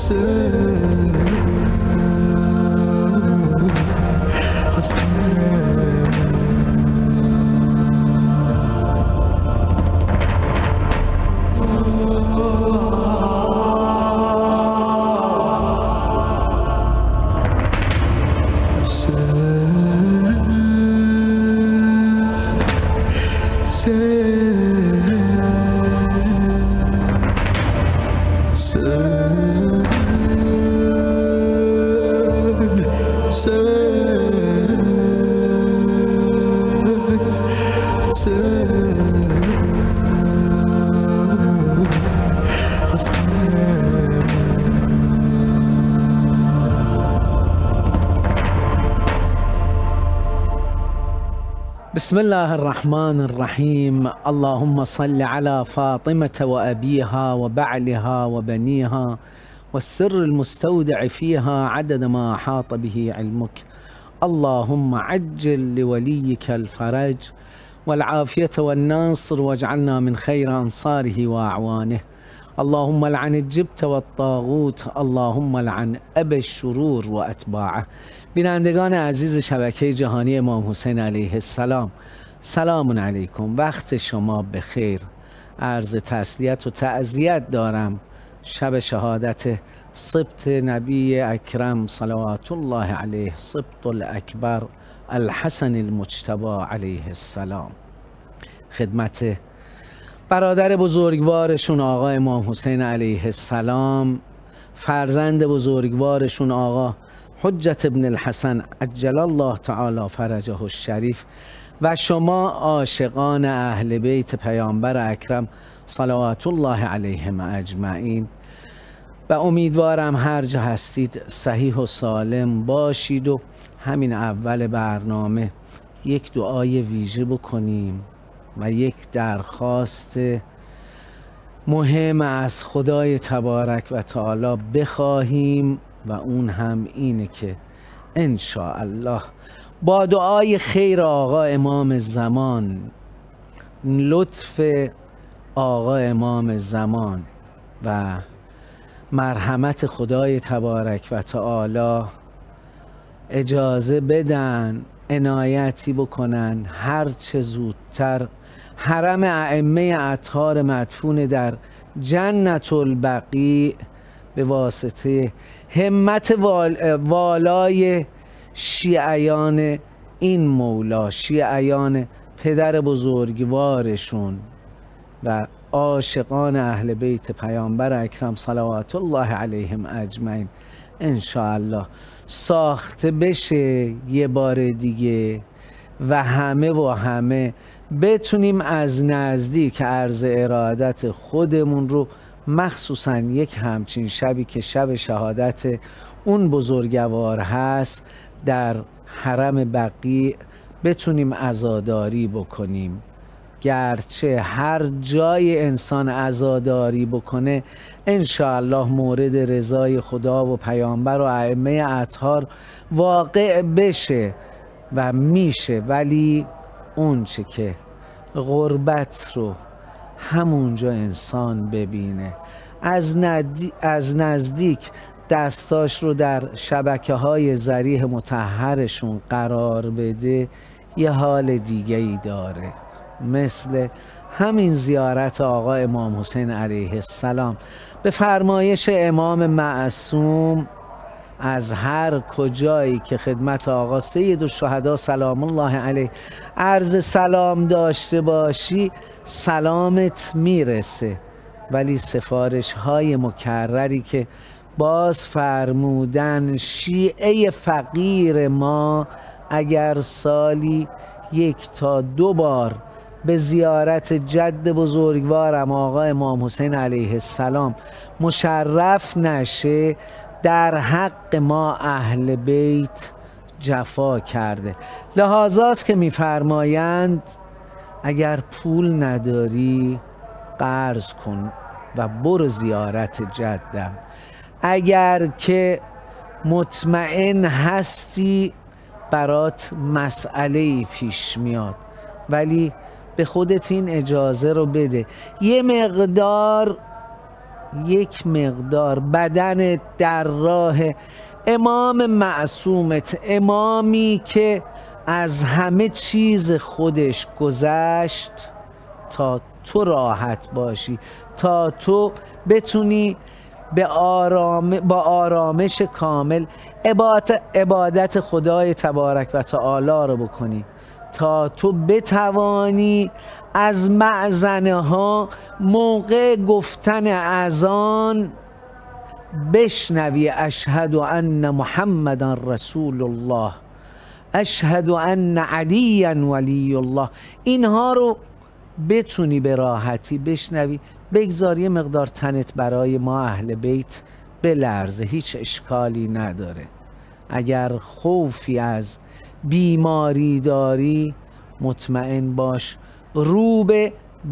بسم الله الرحمن الرحيم. اللهم صل على فاطمة وأبيها وبعلها وبنيها والسر المستودع فيها عدد ما أحاط به علمك. اللهم عجل لوليك الفرج والعافية والنصر واجعلنا من خير أنصاره وأعوانه. اللهم لعن الجبت والطاغوت، اللهم لعن ابی الشرور و اتباعه. بینندگان عزیز شبکه جهانی امام حسین علیه السلام، سلام علیکم، وقت شما بخیر. عرض تسلیت و تعزیت دارم شب شهادت سبط نبی اکرم صلوات الله علیه، سبط الاکبر الحسن المجتبی علیه السلام، خدمت برادر بزرگوارشون آقا امام حسین علیه السلام، فرزند بزرگوارشون آقا حجت ابن الحسن عجل الله تعالی فرجه الشریف و شما عاشقان اهل بیت پیامبر اکرم صلوات الله علیهم اجمعین. و امیدوارم هر جا هستید صحیح و سالم باشید و همین اول برنامه یک دعای ویژه بکنیم و یک درخواست مهم از خدای تبارک و تعالی بخواهیم و اون هم اینه که انشاءالله با دعای خیر آقا امام زمان، لطف آقا امام زمان و مرحمت خدای تبارک و تعالی اجازه بدن عنایتی بکنن هر چه زودتر حرم ائمه اطهار مدفون در جنت البقیع به واسطه همت والای شیعیان این مولا، شیعیان پدر بزرگوارشون و عاشقان اهل بیت پیامبر اکرم صلوات الله علیهم اجمعین انشاءالله ساخته بشه یه بار دیگه و همه بتونیم از نزدیک عرض ارادت خودمون رو، مخصوصا یک همچین شبی که شب شهادت اون بزرگوار هست، در حرم بقیع بتونیم عزاداری بکنیم. گرچه هر جای انسان عزاداری بکنه انشاءالله مورد رضای خدا و پیامبر و ائمه اطهار واقع بشه و میشه، ولی اون چه که غربت رو همونجا انسان ببینه، از نزدیک دستاش رو در شبکه های ذریح مطهرشون قرار بده، یه حال دیگه ای داره. مثل همین زیارت آقا امام حسین علیه السلام به فرمایش امام معصوم، از هر کجایی که خدمت آقا سید الشهدا سلام الله علیه عرض سلام داشته باشی سلامت میرسه. ولی سفارش های مکرری که باز فرمودن شیعه فقیر ما اگر سالی 1 تا 2 بار به زیارت جد بزرگوارم آقا امام حسین علیه السلام مشرف نشه، در حق ما اهل بیت جفا کرده. لحاظاست که میفرمایند اگر پول نداری قرض کن و برو زیارت جدم، اگر که مطمئن هستی برات مسئله‌ای پیش میاد، ولی به خودت این اجازه رو بده. یه مقدار یک مقدار بدن در راه امام معصومت، امامی که از همه چیز خودش گذشت تا تو راحت باشی، تا تو بتونی با آرامش کامل عبادت خدای تبارک و تعالی رو بکنی، تا تو بتوانی از مأذنه ها موقع گفتن اذان بشنوی اشهد ان محمدا رسول الله، اشهد ان علی ولی الله. اینها رو بتونی به راحتی بشنوی. بگذار یه مقدار تنت برای ما اهل بیت بلرزه، هیچ اشکالی نداره. اگر خوفی از بیماری داری مطمئن باش رو به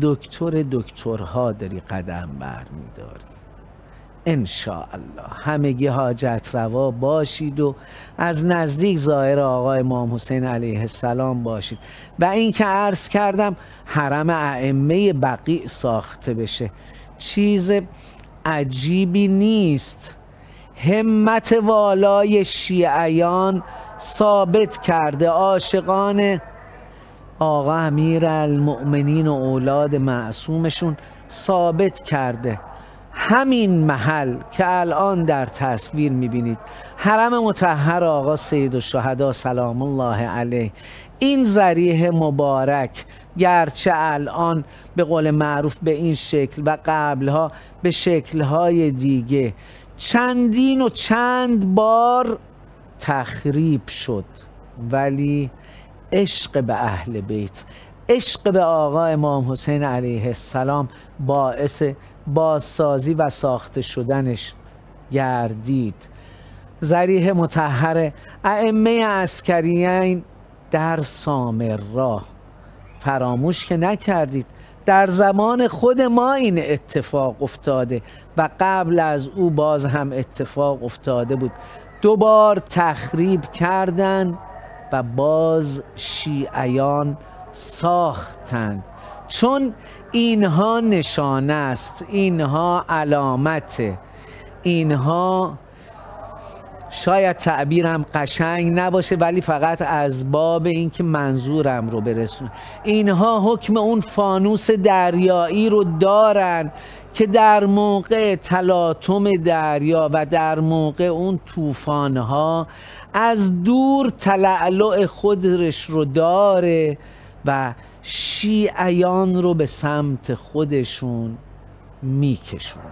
دکترها داری قدم برمیداری. انشاءالله همگی حاجت روا باشید و از نزدیک ظاهر آقا امام حسین علیه السلام باشید. و این که عرض کردم حرم ائمه بقیع ساخته بشه چیز عجیبی نیست. همت والای شیعیان ثابت کرده، عاشقان آقا امیرالمؤمنین و اولاد معصومشون ثابت کرده. همین محل که الان در تصویر میبینید، حرم مطهر آقا سیدالشهدا سلام الله علیه، این ذریح مبارک گرچه الان به قول معروف به این شکل و قبلها به شکلهای دیگه چندین و چند بار تخریب شد، ولی عشق به اهل بیت، عشق به آقا امام حسین علیه السلام باعث بازسازی و ساخته شدنش گردید. ذریح مطهر ائمه عسکریین در سامرا، فراموش که نکردید در زمان خود ما این اتفاق افتاده و قبل از او باز هم اتفاق افتاده بود. 2 بار تخریب کردند و باز شیعیان ساختند، چون اینها نشانه است، اینها علامته، اینها شاید تعبیرم قشنگ نباشه ولی فقط از باب اینکه منظورم رو برسونم، اینها حکم اون فانوس دریایی رو دارن که در موقع تلاطم دریا و در موقع اون طوفان‌ها از دور تلألؤ خودش رو داره و شیعیان رو به سمت خودشون میکشونه.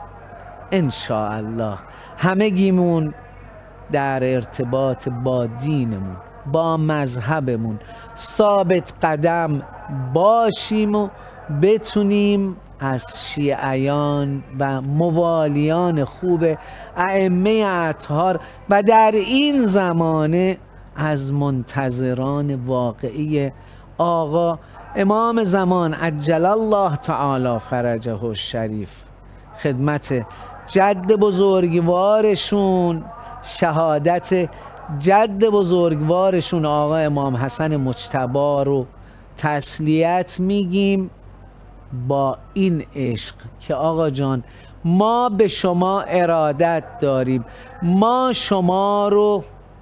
انشاءالله همگیمون در ارتباط با دینمون، با مذهبمون ثابت قدم باشیم و بتونیم از شیعیان و موالیان خوب ائمه اطهار و در این زمانه از منتظران واقعی آقا امام زمان عجل الله تعالی فرجه الشریف خدمت جد بزرگوارشون، شهادت جد بزرگوارشون آقا امام حسن مجتبی رو تسلیت میگیم با این عشق که آقا جان ما به شما ارادت داریم، ما شما رو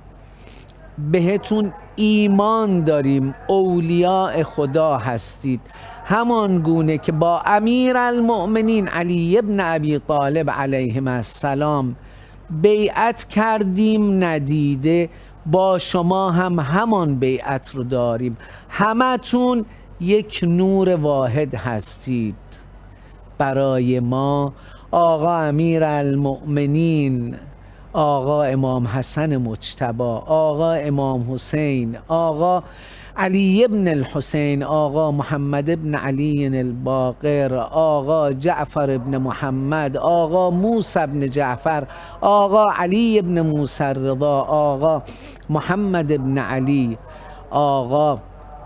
بهتون ایمان داریم، اولیاء خدا هستید، همان گونه که با امیرالمؤمنین علی ابن ابی طالب علیه السلام بیعت کردیم ندیده، با شما هم همان بیعت رو داریم. همتون یک نور واحد هستید. برای ما آقا امیرالمؤمنین، آقا امام حسن مجتبی، آقا امام حسین، آقا علی ابن الحسین، آقا محمد ابن علی الباقر، آقا جعفر ابن محمد، آقا موسی ابن جعفر، آقا علی ابن موسی الرضا، آقا محمد ابن علی، آقا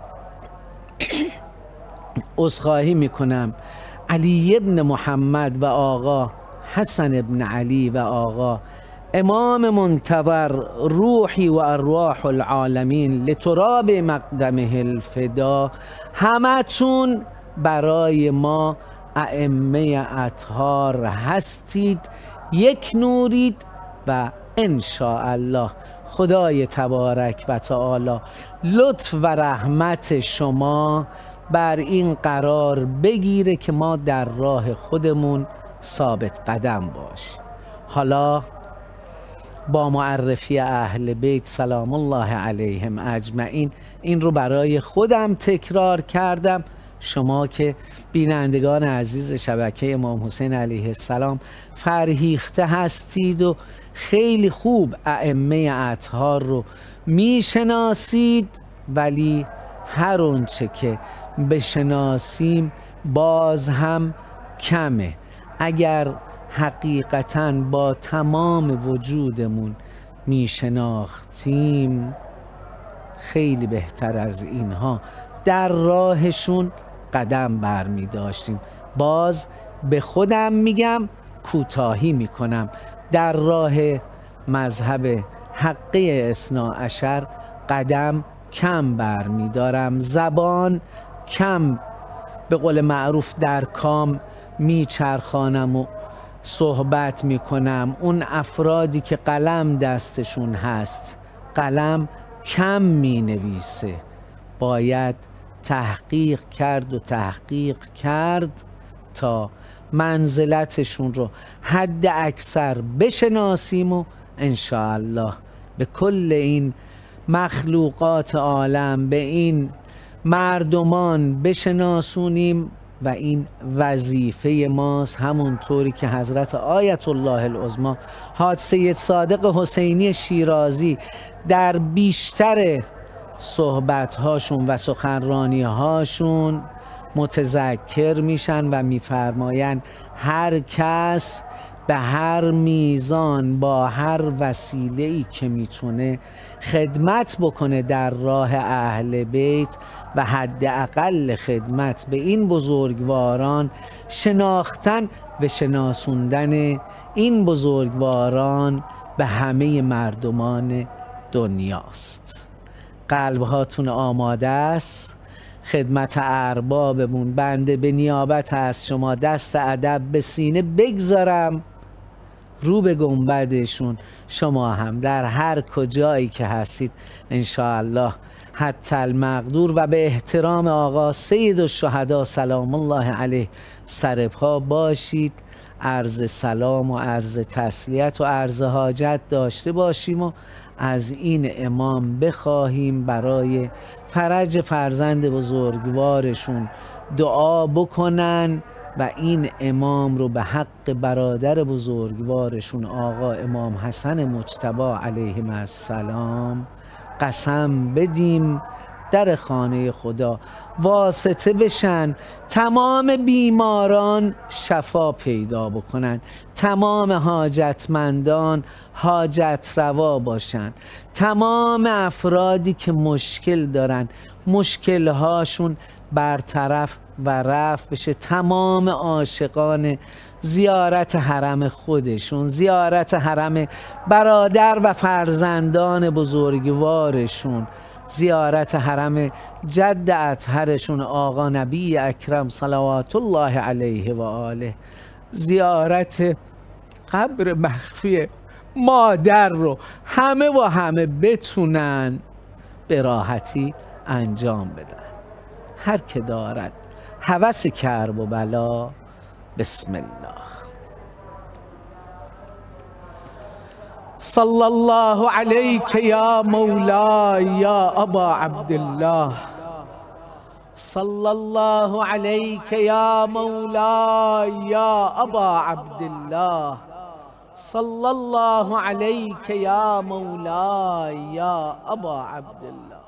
عذرخواهی میکنم علی ابن محمد و آقا حسن ابن علی و آقا امام منتظر روحی و ارواح العالمین لتراب مقدمه الفدا، همتون برای ما ائمه اطهار هستید، یک نورید و ان شاء الله خدای تبارک و تعالی لطف و رحمت شما بر این قرار بگیره که ما در راه خودمون ثابت قدم باشیم. حالا با معرفی اهل بیت سلام الله علیهم اجمعین این رو برای خودم تکرار کردم. شما که بینندگان عزیز شبکه امام حسین علیه السلام فرهیخته هستید و خیلی خوب ائمه اطهار رو میشناسید، ولی هر اونچه که بشناسیم باز هم کمه. اگر حقیقتاً با تمام وجودمون میشناختیم خیلی بهتر از اینها در راهشون قدم برمی داشتیم. باز به خودم میگم، کوتاهی میکنم، در راه مذهب حقه اثناعشر قدم کم برمی دارم، زبان کم به قول معروف در کام میچرخانم و صحبت میکنم. اون افرادی که قلم دستشون هست قلم کم مینویسه، باید تحقیق کرد و تحقیق کرد تا منزلتشون رو حد اکثر بشناسیم و انشاءالله به کل این مخلوقات عالم، به این مردمان بشناسونیم و این وظیفه ماست. همونطوری که حضرت آیت الله العظمی حاج سید صادق حسینی شیرازی در بیشتر صحبت‌هاشون و سخنرانی‌هاشون متذکر میشن و میفرمایند هر کس به هر میزان با هر وسیله‌ای که میتونه خدمت بکنه در راه اهل بیت و حداقل خدمت به این بزرگواران، شناختن و شناسوندن این بزرگواران به همه مردمان دنیاست. قلبهاتون آماده است؟ خدمت اربابمون بنده به نیابت از شما دست ادب به سینه بگذارم، رو به گنبدشون. شما هم در هر کجایی که هستید انشاءالله حتی المقدور و به احترام آقا سید الشهدا سلام الله علیه سرپا باشید، عرض سلام و عرض تسلیت و عرض حاجت داشته باشیم و از این امام بخواهیم برای فرج فرزند بزرگوارشون دعا بکنن و این امام رو به حق برادر بزرگوارشون آقا امام حسن مجتبی علیه السلام قسم بدیم در خانه خدا واسطه بشن، تمام بیماران شفا پیدا بکنن، تمام حاجتمندان حاجت روا باشن، تمام افرادی که مشکل دارن مشکلهاشون برطرف و رفع بشه، تمام عاشقان زیارت حرم خودشون، زیارت حرم برادر و فرزندان بزرگوارشون، زیارت حرم جد اطهرشون آقا نبی اکرم صلوات الله علیه و آله، زیارت قبر مخفی مادر رو همه و همه بتونن به راحتی انجام بدن. هر که دارد هوس کرب و بلا بسم الله. صلی الله علیک یا مولا یا ابا عبدالله، صلی الله علیک یا مولا یا ابا عبدالله، صلی الله علیک یا مولا یا ابا عبدالله.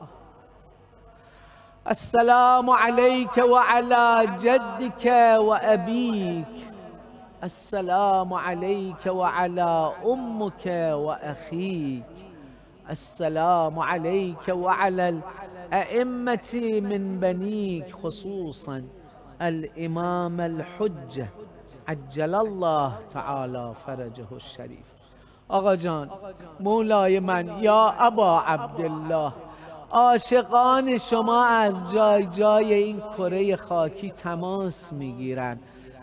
السلام عليك وعلى جدك وأبيك، السلام عليك وعلى أمك وأخيك، السلام عليك وعلى الأئمة من بنيك خصوصا الإمام الحجة عجل الله تعالى فرجه الشريف. آقا جان مولای من یا ابا عبدالله، عاشقان شما از جای جای این کره خاکی تماس میگیرن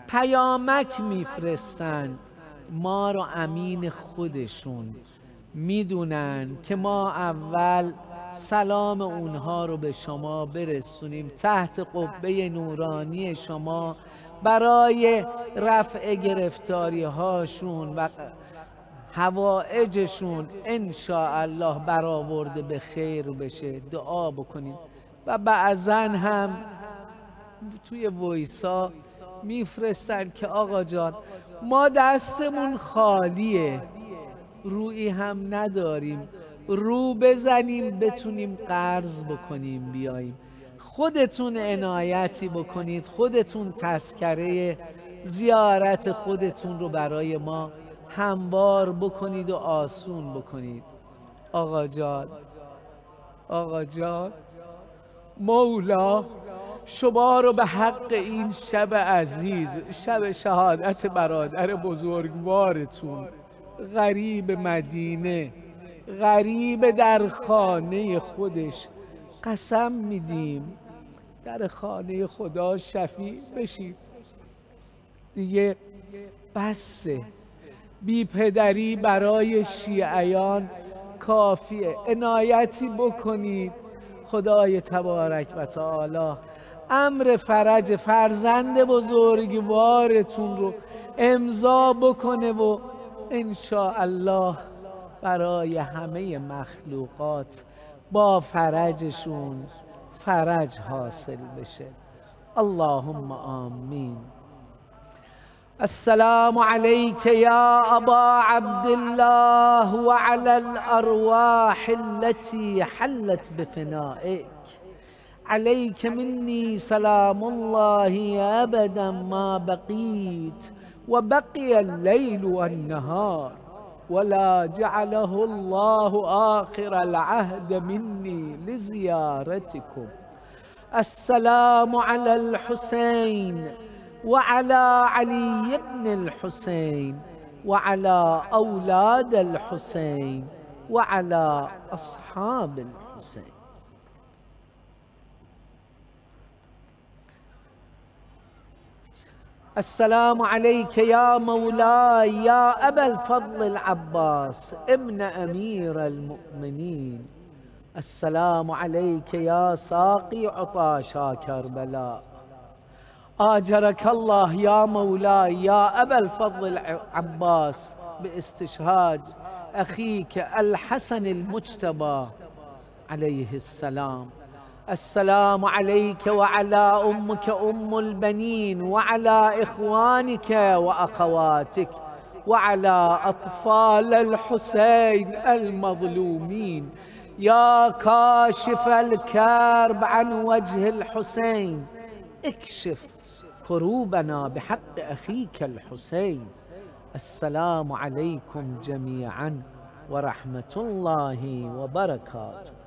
پیامک میفرستن ما رو امین خودشون میدونن که ما اول سلام اونها رو به شما برسونیم تحت قبه نورانی شما برای رفع گرفتاری هاشون و حوائجشون انشاءالله برآورده به خیر بشه. دعا بکنید. و بعضا هم توی وایسا میفرستن که آقا جان ما دستمون خالیه، رویی هم نداریم، رو بزنیم بتونیم قرض بکنیم بیاییم. خودتون عنایتی بکنید، خودتون تذکره زیارت خودتون رو برای ما هموار بکنید و آسون بکنید. آقا جان، آقا جان، مولا شما رو به حق این شب عزیز، شب شهادت برادر بزرگوارتون، غریب مدینه، غریب در خانه خودش، قسم میدیم در خانه خدا شفیع بشید. دیگه بسه، بی پدری برای شیعیان کافیه. عنایتی بکنید خدای تبارک و تعالی امر فرج فرزند بزرگوارتون رو امضا بکنه و انشاءالله برای همه مخلوقات با فرجشون فرج حاصل بشه. اللهم آمین. السلام عليك يا أبا عبد الله وعلى الأرواح التي حلت بفنائك. عليك مني سلام الله أبدا ما بقيت وبقي الليل والنهار ولا جعله الله آخر العهد مني لزيارتكم. السلام على الحسين وعلى علي بن الحسين وعلى أولاد الحسين وعلى أصحاب الحسين. السلام عليك يا مولاي يا أبا الفضل العباس ابن أمير المؤمنين. السلام عليك يا ساقي عطاشا كربلاء. آجرك الله يا مولاي يا أبا الفضل العباس باستشهاد أخيك الحسن المجتبى عليه السلام. السلام عليك وعلى أمك أم البنين وعلى إخوانك وأخواتك وعلى أطفال الحسين المظلومين. يا كاشف الكرب عن وجه الحسين اكشف كروبنا بحق أخيك الحسين. السلام عليكم جميعا ورحمة الله وبركاته.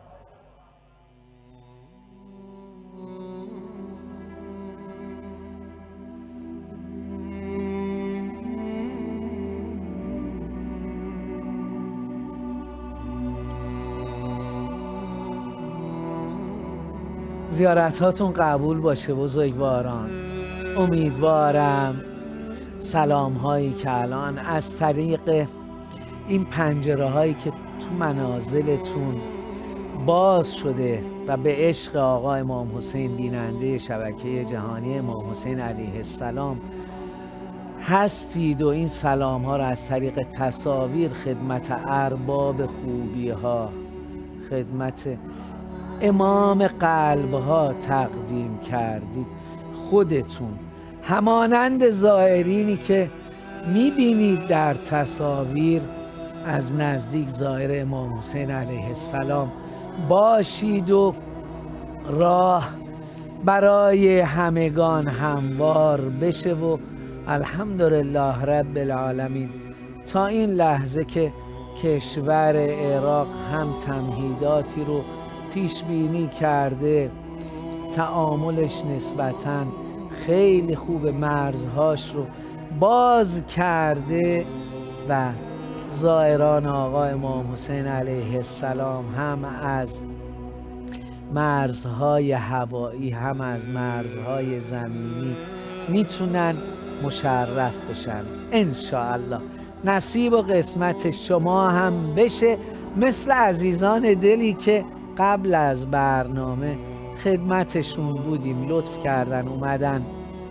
زیارت هاتون قبول باشه بزرگواران. امیدوارم سلام هایی که الان از طریق این پنجره هایی که تو منازلتون باز شده و به عشق آقا امام حسین بیننده شبکه جهانی امام حسین علیه السلام هستید و این سلام ها را از طریق تصاویر خدمت ارباب خوبی ها، خدمت امام قلب ها تقدیم کردید. خودتون همانند زائرینی که میبینید در تصاویر از نزدیک زائر امام حسین علیه السلام باشید و راه برای همگان هموار بشه و الحمدلله رب العالمین تا این لحظه که کشور عراق هم تمهیداتی رو پیش بینی کرده، تعاملش نسبتاً خیلی خوب، مرزهاش رو باز کرده و زائران آقا امام حسین علیه السلام هم از مرزهای هوایی هم از مرزهای زمینی میتونن مشرف بشن. انشاءالله نصیب و قسمت شما هم بشه، مثل عزیزان دلی که قبل از برنامه خدمتشون بودیم، لطف کردن اومدن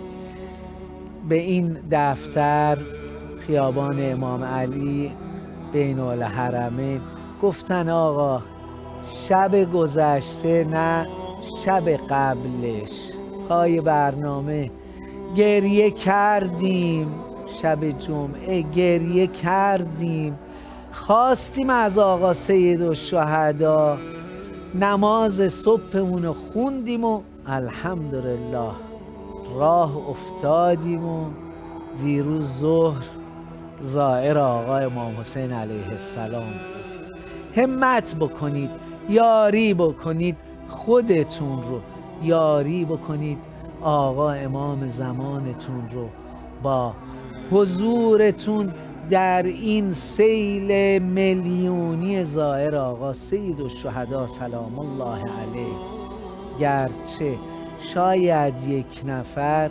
به این دفتر خیابان امام علی بین الحرمین، گفتن آقا شب گذشته نه شب قبلش پای برنامه گریه کردیم، شب جمعه گریه کردیم، خواستیم از آقا سیدالشهدا، نماز صبحمون رو خوندیم و الحمدلله راه افتادیم و دیروز ظهر زائر آقا امام حسین علیه السلام بود. همت بکنید، یاری بکنید، خودتون رو یاری بکنید، آقا امام زمانتون رو با حضورتون در این سیل میلیونی زائر آقا سیدالشهدا سلام الله علیه، گرچه شاید یک نفر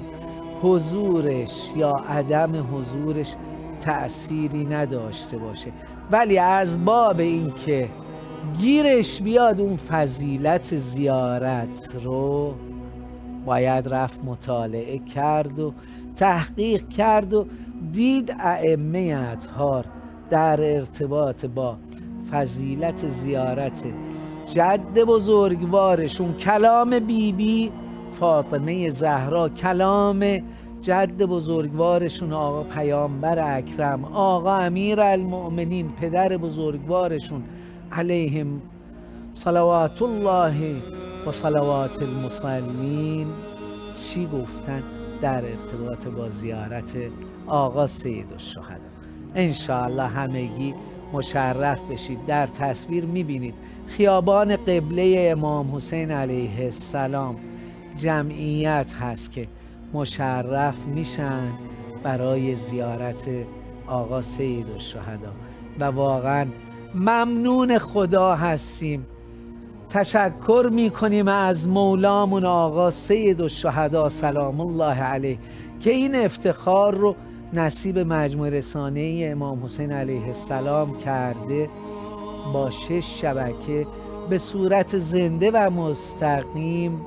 حضورش یا عدم حضورش تأثیری نداشته باشه، ولی از باب این که گیرش بیاد اون فضیلت زیارت رو باید رفت مطالعه کرد و تحقیق کرد و دید ائمه اطهار در ارتباط با فضیلت زیارت جد بزرگوارشون، کلام بیبی فاطمه زهرا، کلام جد بزرگوارشون آقا پیامبر اکرم، آقا امیرالمؤمنین پدر بزرگوارشون علیهم صلوات الله و صلوات المصلین چی گفتن در ارتباط با زیارت آقا سیدالشهدا. انشاءالله همگی مشرف بشید. در تصویر میبینید خیابان قبله امام حسین علیه السلام جمعیت هست که مشرف میشن برای زیارت آقا سیدالشهدا و واقعا ممنون خدا هستیم، تشکر میکنیم از مولامون آقا سیدالشهدا سلام الله علیه که این افتخار رو نصیب مجموعه رسانه‌ای امام حسین علیه السلام کرده، با 6 شبکه به صورت زنده و مستقیم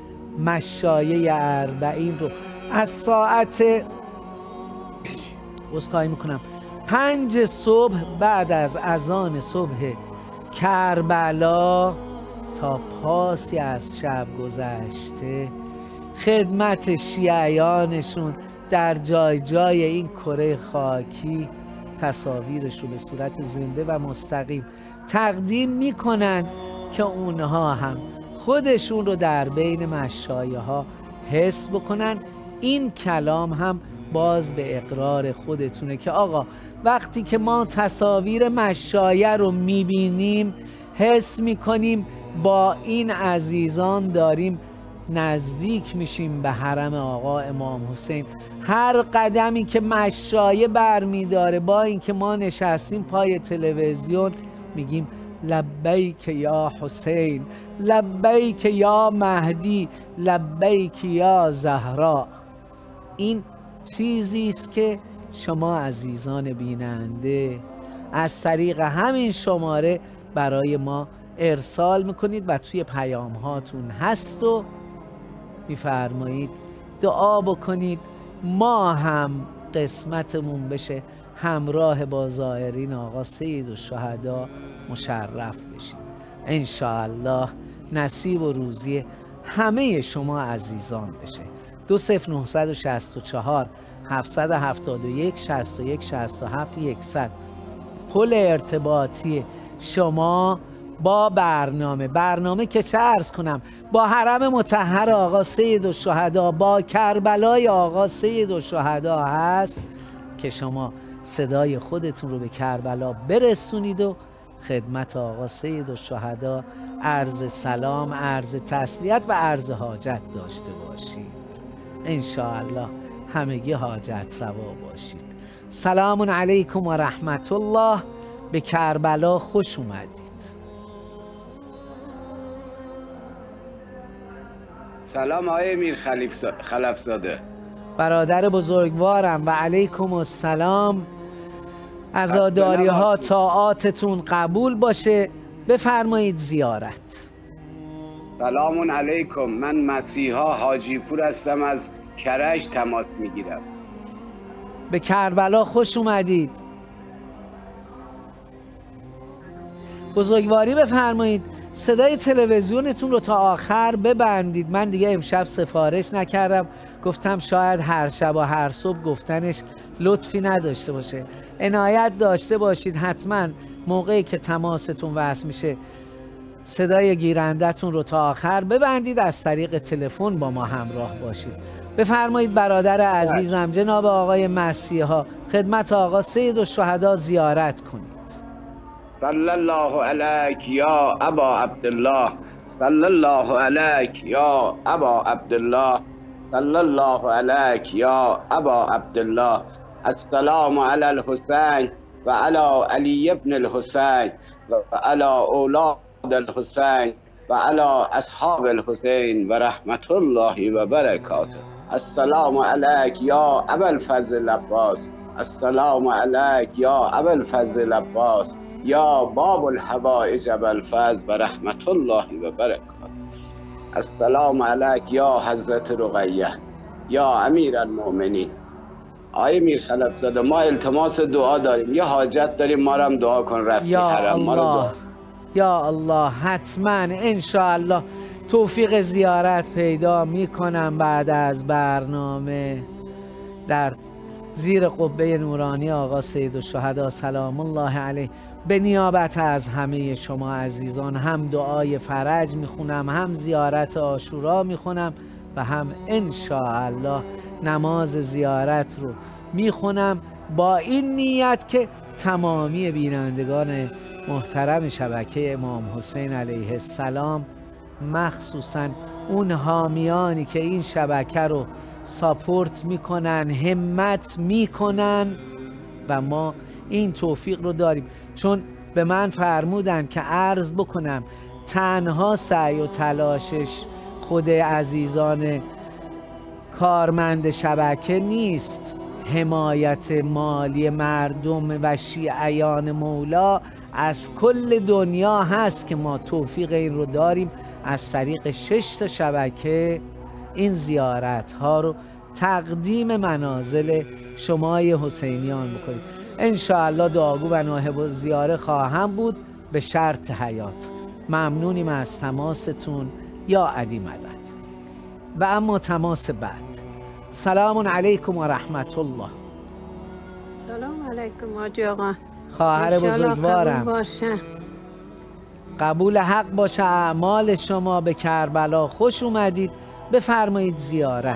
مشایع 40 رو از ساعت 5 صبح بعد از اذان صبح کربلا تا پاسی از شب گذشته خدمت شیعیانشون در جای جای این کره خاکی تصاویرش رو به صورت زنده و مستقیم تقدیم میکنن که اونها هم خودشون رو در بین مشایخ ها حس بکنن. این کلام هم باز به اقرار خودتونه که آقا وقتی که ما تصاویر مشایخ رو میبینیم حس میکنیم با این عزیزان داریم نزدیک میشیم به حرم آقا امام حسین. هر قدمی که مشایخ برمیداره، با اینکه ما نشستیم پای تلویزیون میگیم لبیک یا حسین، لبیک یا مهدی، لبیک یا زهرا. این چیزی است که شما عزیزان بیننده از طریق همین شماره برای ما ارسال میکنید و توی پیام هاتون هست و میفرمایید دعا بکنید ما هم قسمتمون بشه همراه با زائرین آقا سیدالشهدا مشرف بشیم. انشاءالله نصیب و روزی همه شما عزیزان بشه. 20964 771 61 67 100 پل ارتباطی شما با برنامه که چه عرض کنم، با حرم مطهر آقا سیدالشهدا، با کربلای آقا سیدالشهدا هست که شما صدای خودتون رو به کربلا برسونید و خدمت آقا سیدالشهدا عرض سلام، عرض تسلیت و عرض حاجت داشته باشید. انشاءالله همگی حاجت روا باشید. سلام علیکم و رحمت الله. به کربلا خوش اومدید. سلام آقای میر خلفزاده. برادر بزرگوارم و علیکم السلام. عزاداری ها طاعاتتون قبول باشه. بفرمایید زیارت. سلام علیکم، من مسیحا حاجی پور هستم، از کرج تماس میگیرم. به کربلا خوش اومدید. بزرگواری بفرمایید صدای تلویزیونتون رو تا آخر ببندید. من دیگه امشب سفارش نکردم، گفتم شاید هر شب و هر صبح گفتنش لطفی نداشته باشه. عنایت داشته باشید حتما موقعی که تماستون وصل میشه صدای گیرندتون رو تا آخر ببندید، از طریق تلفن با ما همراه باشید. بفرمایید برادر عزیزم جناب آقای مسیحا خدمت آقا سید الشهدا زیارت کنید. صلی الله علیک یا ابا عبدالله، صلی الله علیک یا ابا عبدالله، صلی الله علیک یا ابا عبدالله. السلام علی الحسین و علی علی ابن الحسین و علی اولاد الحسین و علی اصحاب الحسین و رحمت الله و برکاته. السلام علیک یا ابا الفضل عباس، السلام علیک یا ابا الفضل عباس یا باب الحوائج ابا الفضل و رحمت الله و برکاته. السلام علیک یا حضرت رقیه یا امیر المؤمنین. آیه میر خلف زاده، ما التماس دعا داریم، یه حاجت داریم، ما رو هم دعا کن رفتی حرم. ما رو دعا. یا الله حتما انشاءالله توفیق زیارت پیدا میکنم بعد از برنامه در زیر قبه نورانی آقا سید الشهدا سلام الله علیه. به نیابت از همه شما عزیزان هم دعای فرج میخونم، هم زیارت عاشورا میخونم و هم انشاءالله نماز زیارت رو میخونم با این نیت که تمامی بینندگان محترم شبکه امام حسین علیه السلام، مخصوصا اون حامیانی که این شبکه رو ساپورت میکنن، همت میکنن و ما این توفیق رو داریم. چون به من فرمودن که عرض بکنم تنها سعی و تلاشش خود عزیزان کارمند شبکه نیست، حمایت مالی مردم و شیعیان مولا از کل دنیا هست که ما توفیق این رو داریم از طریق 6 تا شبکه این زیارت ها رو تقدیم منازل شمای حسینیان بکنیم. انشاءالله دعاگو و ناهب زیاره خواهم بود به شرط حیات. ممنونیم از تماستون یا علی مدد. و اما تماس بعد. سلام علیکم و رحمت الله. سلام علیکم حاجی آقا. خواهر بزرگوارم باشه. قبول حق باشه اعمال شما. به کربلا خوش اومدید. بفرمایید زیارت.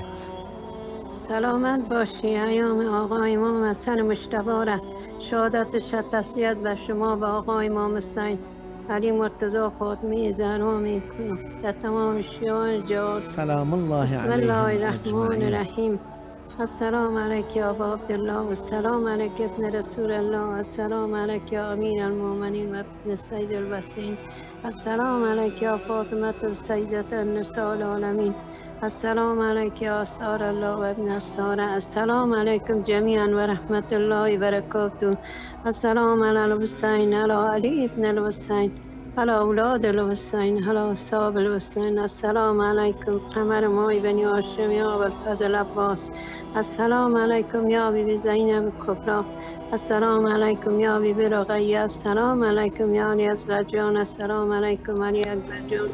سلامت باشی ایام آقا امام حسن مجتبی را شهادت شد تسلیت به شما و آقا امام حسین علی مرتضی فاطمه زهرا میکنم در تمام شیعان جهاد. سلام الله بسم الله الرحمن الرحیم. السلام علیک یا ابا عبدالله و السلام علیک ابن رسول الله و السلام علیک یا امیر المؤمنین و ابن سید الوسین. السلام علیک یا فاطمه السیدة النساء العالمین. السلام علیک یا اسرار الله و ابن اسرار. السلام علیکم جمیعا و رحمت الله و برکاته. السلام علی الحسین علی علی ابن الحسین علی اولاد الحسین علی اصحاب الحسین. السلام علیکم قمر مای بنی هاشم یا ابوالفضل عباس. السلام علیکم یا بیبی زینب کبری. السلام علیکم یا بیبی رقیه. السلام علیکم یا علی اصغر جان. السلام علیکم علی اکبر جان.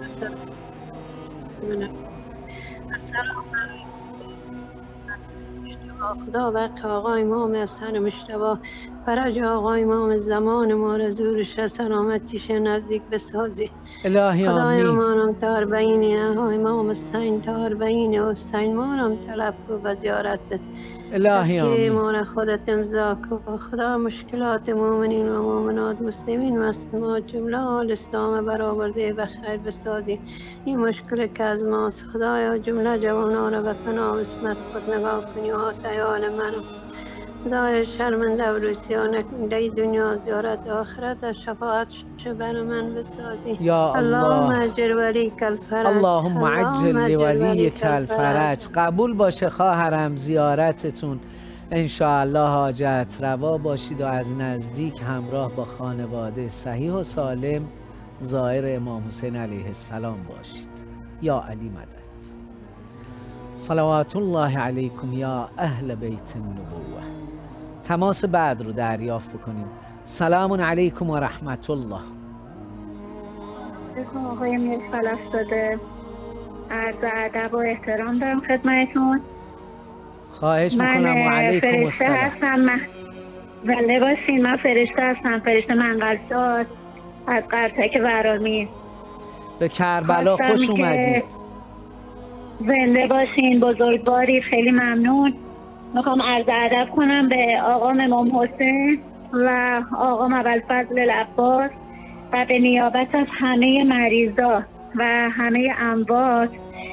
السلام علیکم خدا وقت آقا امام حسن مجتبی فرج آقا امام زمان ما را زورش سلامتیش نزدیک بسازی. الهی آمین. خدای مانم تا اربعین امام حسین تا اربعین حسین مانم طلب کو و زیارتت. الهی آمین. ما را خودت امضا کو. خدا مشکلات مؤمنین و مؤمنات مسلمین و ما جمله آل اسلام برآورده و خیر بسازی. این مشکل که از ماست خدایا جمله جوانان را به پناه اسمت خود نگاه کنی و حیال منو خدای شرمنده و روسیه نکنده دنیا زیارت آخرت شفاعت بر من بسازی. یا اللهم الله، اجر ولیک الفرج. اللهم عجل لولیک ولیک الفرج. قبول باشه خواهرم زیارتتون، انشاءالله حاجت روا باشید و از نزدیک همراه با خانواده صحیح و سالم زائر امام حسین علیه السلام باشید. یا علی مدد. صلوات الله علیکم یا اهل بیت النبوه. تماس بعد رو دریافت بکنیم. سلام علیکم و رحمت الله. آقای میر فرستاده، عرض ادب و احترام دارم خدمتتون. خواهش میکنم. و علیکم فرشته السلام. هستم. زنده باشین. من فرشته هستم، فرشته منقل‌ساز از قرتک ورامین. به کربلا خوش اومدید. زنده باشین، بزرگواری. خیلی ممنون. میخوام عرض ادب کنم به آقا امام حسین و آقا ابوالفضل العباس و به نیابت از همه مریضا و همه اموات.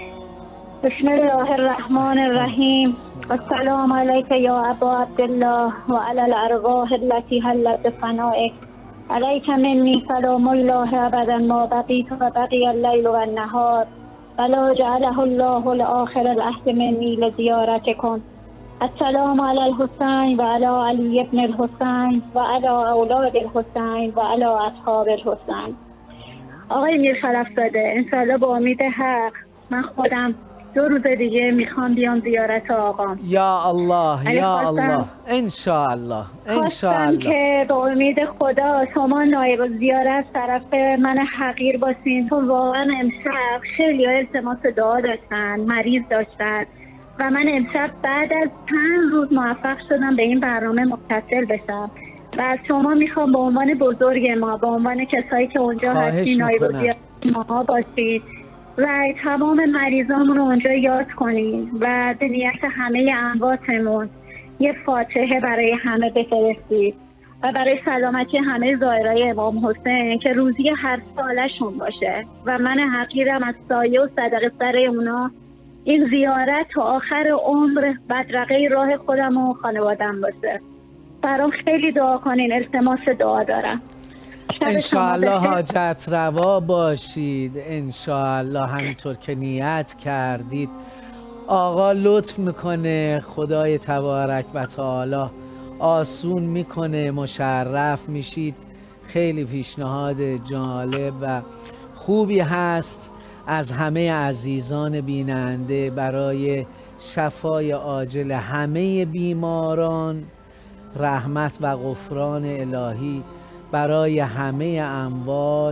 بسم الله الرحمن الرحیم. السلام علیک یا ابا عبدالله و علی الارواح التي حلت بفنائک. علیک منی سلام الله ابدا ما بقیت و بقی اللیل و النهار ولا جعله الله لآخر العهد منی لزیارتکم. السلام علی الحسین و علی علی ابن الحسین و علی اولاد الحسین و علی اصحاب الحسین. آقای میر فرستاده، انشاءالله با امید حق من خودم 2 روز دیگه میخوام بیام زیارت آقام. یا الله یا الله. انشاءالله خواستم که با امید خدا شما نایب زیارت طرف من حقیر باشین، چون واقعا امشب خیلی التماس دعا داشتن، مریض داشتن و من امشب بعد از 5 روز موفق شدم به این برنامه متصل بشم و از شما میخوام به عنوان بزرگ ما، به عنوان کسایی که اونجا هستین، نایب زیارت ما باشید و تمام مریضامون رو اونجا یاد کنید و به نیت همه امواتمون یه فاتحه برای همه بفرستید و برای سلامتی همه زائرای امام حسین که روزی هر سالشون باشه و من حقیرم از سایه و صدقه سر اونا این زیارت تا آخر عمر بدرقه راه خودم و خانوادم باشه. برام خیلی دعا کنین، التماس دعا دارم. انشاءالله حاجت روا باشید. انشاءالله همینطور که نیت کردید آقا لطف میکنه، خدای تبارک و تعالی آسون میکنه، مشرف میشید. خیلی پیشنهاد جالب و خوبی هست از همه عزیزان بیننده برای شفای عاجل همه بیماران، رحمت و غفران الهی برای همه اموات.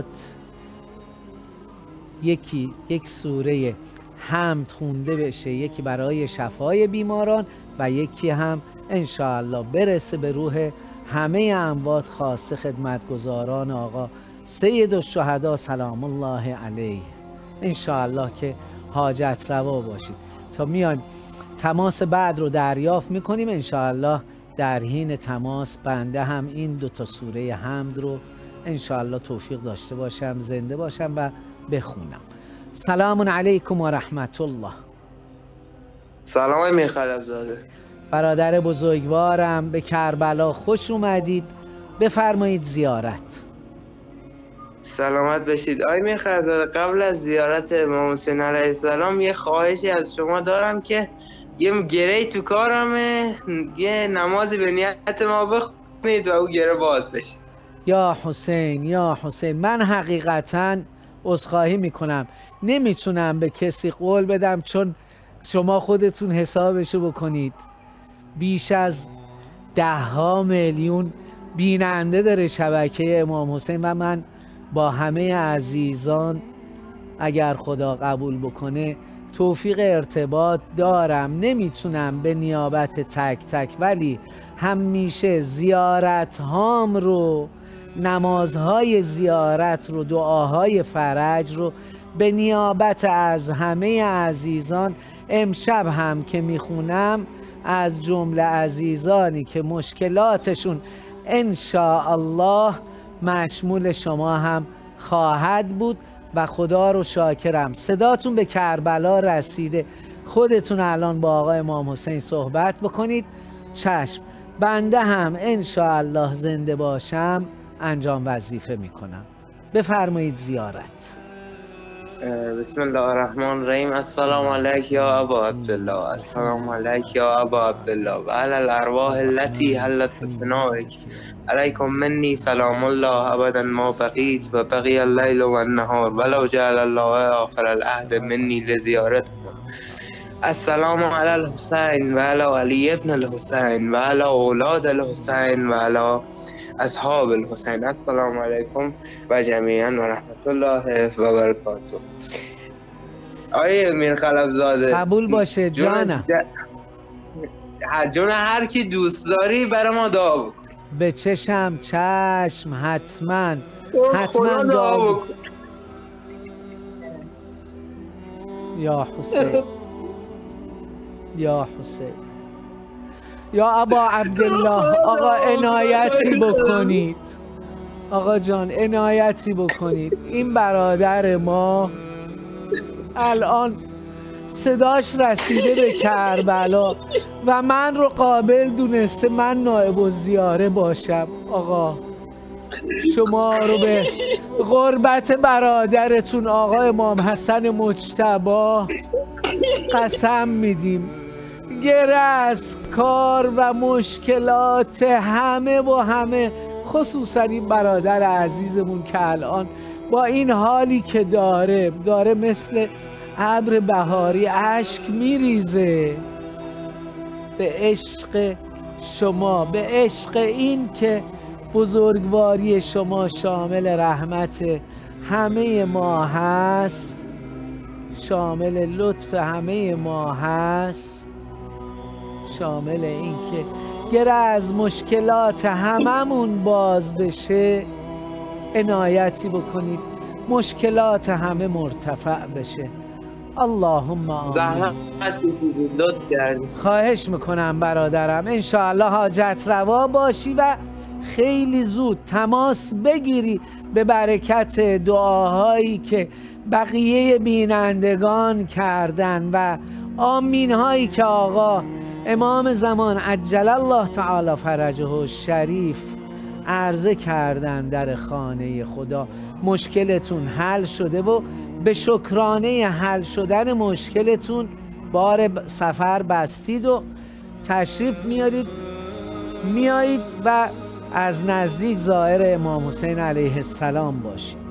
یک سوره حمد خونده بشه، یکی برای شفای بیماران و یکی هم انشاءالله برسه به روح همه اموات، خاصه خدمتگزاران آقا سید الشهدا سلام الله علیه. انشاءالله که حاجت روا باشید. تا میایم تماس بعد رو دریافت میکنیم. انشاءالله در حین تماس بنده هم این 2 سوره حمد رو انشاءالله توفیق داشته باشم، زنده باشم و بخونم. سلام علیکم و رحمت الله. سلام آقای میرخلف‌زاده. برادر بزرگوارم، به کربلا خوش اومدید. بفرمایید زیارت. سلامت بشید. آقای میرخلف‌زاده، قبل از زیارت امام حسین علیه السلام یه خواهشی از شما دارم که یه گره تو کارمه، یه نمازی به نیت ما بخونید و او گره باز بشه. یا حسین یا حسین، من حقیقتاً عذرخواهی میکنم، نمیتونم به کسی قول بدم چون شما خودتون حسابشو بکنید. بیش از 10 میلیون بیننده داره شبکه امام حسین و من با همه عزیزان اگر خدا قبول بکنه توفیق ارتباط دارم. نمیتونم به نیابت تک تک، ولی همیشه زیارت هام رو، نمازهای زیارت رو، دعاهای فرج رو به نیابت از همه عزیزان امشب هم که میخونم از جمله عزیزانی که مشکلاتشون انشاءالله مشمول شما هم خواهد بود و خدا رو شاکرم. صداتون به کربلا رسیده، خودتون الان با آقا امام حسین صحبت بکنید. چشم. بنده هم انشاءالله زنده باشم انجام وظیفه میکنم. بفرمایید زیارت. بسم الله الرحمن الرحیم. السلام علیک یا ابا عبدالله، السلام علیک یا ابا عبدالله و علی الارواح التي حلت بفنائک، علیکم منی سلام الله ابدا ما بقیت و بقی اللیل و النهار ولو جعل الله آخر العهد منی لزیارتکم. السلام علی الحسین و علی علی ابن الحسین و علی اولاد الحسین و علی اصحاب الحسین. السلام علیکم و جمیعا و رحمت الله و برکاته. آیه امیر خلفزاده قبول باشه جانم. جون هر کی دوست داری برای ما دعا بکن. به چشم چشم، حتما خدا دعا بکن. یا حسین یا حسین یا ابا عبدالله. آقا عنایتی بکنید، آقا جان عنایتی بکنید. این برادر ما الان صداش رسیده به کربلا و من رو قابل دونسته من نائب الزیاره باشم. آقا شما رو به غربت برادرتون آقا امام حسن مجتبی قسم میدیم. گره از کار و مشکلات همه و همه، خصوصا این برادر عزیزمون که الان با این حالی که داره مثل ابر بهاری اشک میریزه به عشق شما، به عشق این که بزرگواری شما شامل رحمت همه ما هست، شامل لطف همه ما هست، شامل این که گره از مشکلات هممون باز بشه. عنایتی بکنید مشکلات همه مرتفع بشه. اللهم آمین. خواهش میکنم برادرم، انشاءالله حاجت روا باشی و خیلی زود تماس بگیری به برکت دعاهایی که بقیه بینندگان کردن و آمین هایی که آقا امام زمان عجل الله تعالی فرجه الشریف عرضه کردن در خانه خدا. مشکلتون حل شده و به شکرانه حل شدن مشکلتون بار سفر بستید و تشریف میایید و از نزدیک زائر امام حسین علیه السلام باشید.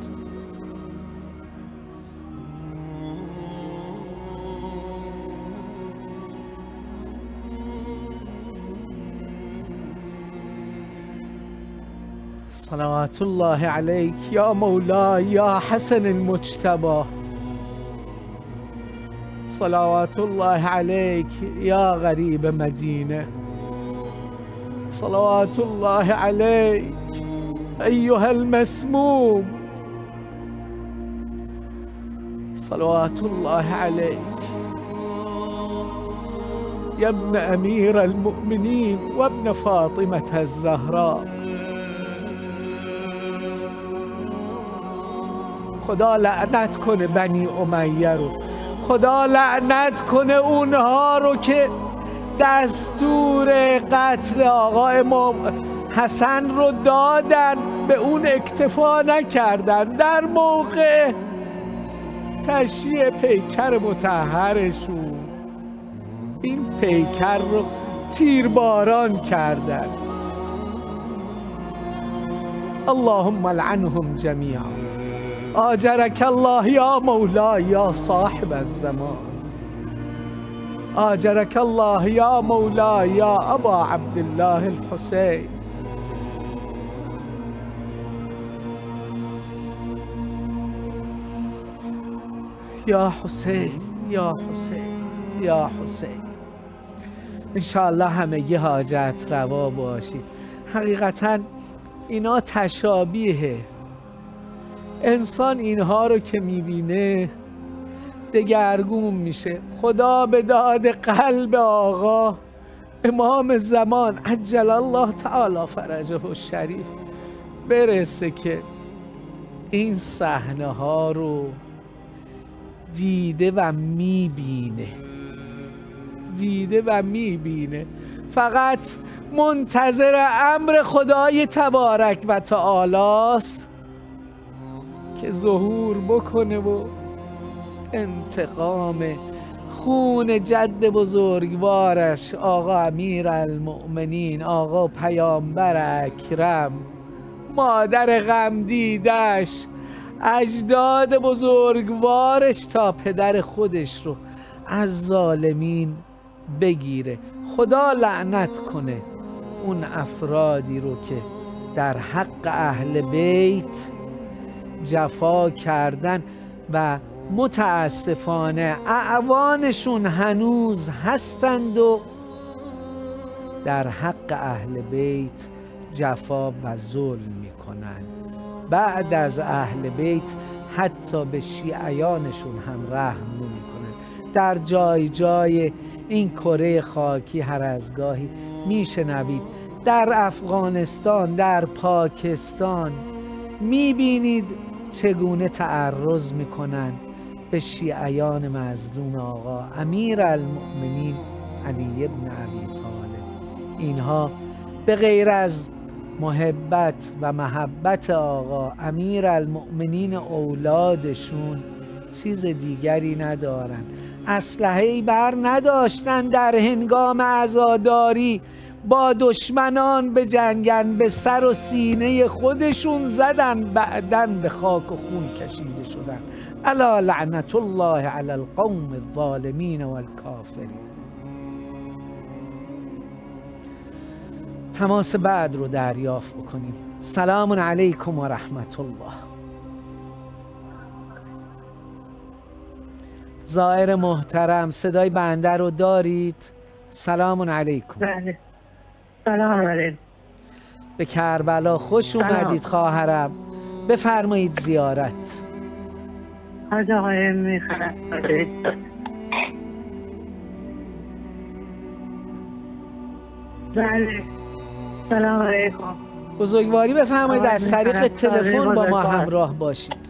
صلوات الله علیک یا مولا یا حسن المجتبی. صلوات الله علیک یا غریب مدینه. صلوات الله علیک ایها المسموم. صلوات الله علیک یا ابن امیر المؤمنین و ابن فاطمه الزهراء. خدا لعنت کنه بنی امیه رو، خدا لعنت کنه اونها رو که دستور قتل آقا امام حسن رو دادن، به اون اکتفا نکردن، در موقع تشییع پیکر مطهرشون این پیکر رو تیرباران کردن. اللهم لعنهم جمیعا. آجرک الله یا مولا یا صاحب الزمان. آجرک الله یا مولا یا ابا عبدالله الحسین. یا حسین یا حسین یا حسین. انشاءالله همگی حاجت روا باشید. حقیقتا اینا تشابیهه. انسان اینها رو که میبینه دگرگون میشه. خدا به داد قلب آقا امام زمان عجل الله تعالی فرجه الشریف برسه که این صحنه ها رو دیده و میبینه، دیده و میبینه. فقط منتظر امر خدای تبارک و تعالی است که ظهور بکنه و انتقام خون جد بزرگوارش آقا امیرالمؤمنین، آقا پیامبر اکرم، مادر غمدیدش، اجداد بزرگوارش تا پدر خودش رو از ظالمین بگیره. خدا لعنت کنه اون افرادی رو که در حق اهل بیت جفا کردن و متاسفانه اعوانشون هنوز هستند و در حق اهل بیت جفا و ظلم میکنن. بعد از اهل بیت حتی به شیعیانشون هم رحم نمیکنن. در جای جای این کره خاکی هر از گاهی میشنوید، در افغانستان، در پاکستان میبینید چگونه تعرض میکنن به شیعیان مظلوم آقا امیرالمؤمنین علی بن ابی طالب. اینها به غیر از محبت و محبت آقا امیرالمؤمنین اولادشون چیز دیگری ندارن. اسلحه‌ای بر نداشتن در هنگام عزاداری با دشمنان بجنگن، به سر و سینه خودشون زدن، بعدن به خاک و خون کشیده شدن. الا لعنت الله علی القوم الظالمین والکافرین. تماس بعد رو دریافت بکنیم. سلام علیکم و رحمت الله. زائر محترم، صدای بنده رو دارید؟ سلام علیکم. بله. سلام علیکم. به کربلا خوش اومدید خواهرم. بفرمایید زیارت. حاج آقای میخرم. بله. سلام علیکم. بزرگواری بفرمایید از طریق تلفن با ما همراه باشید.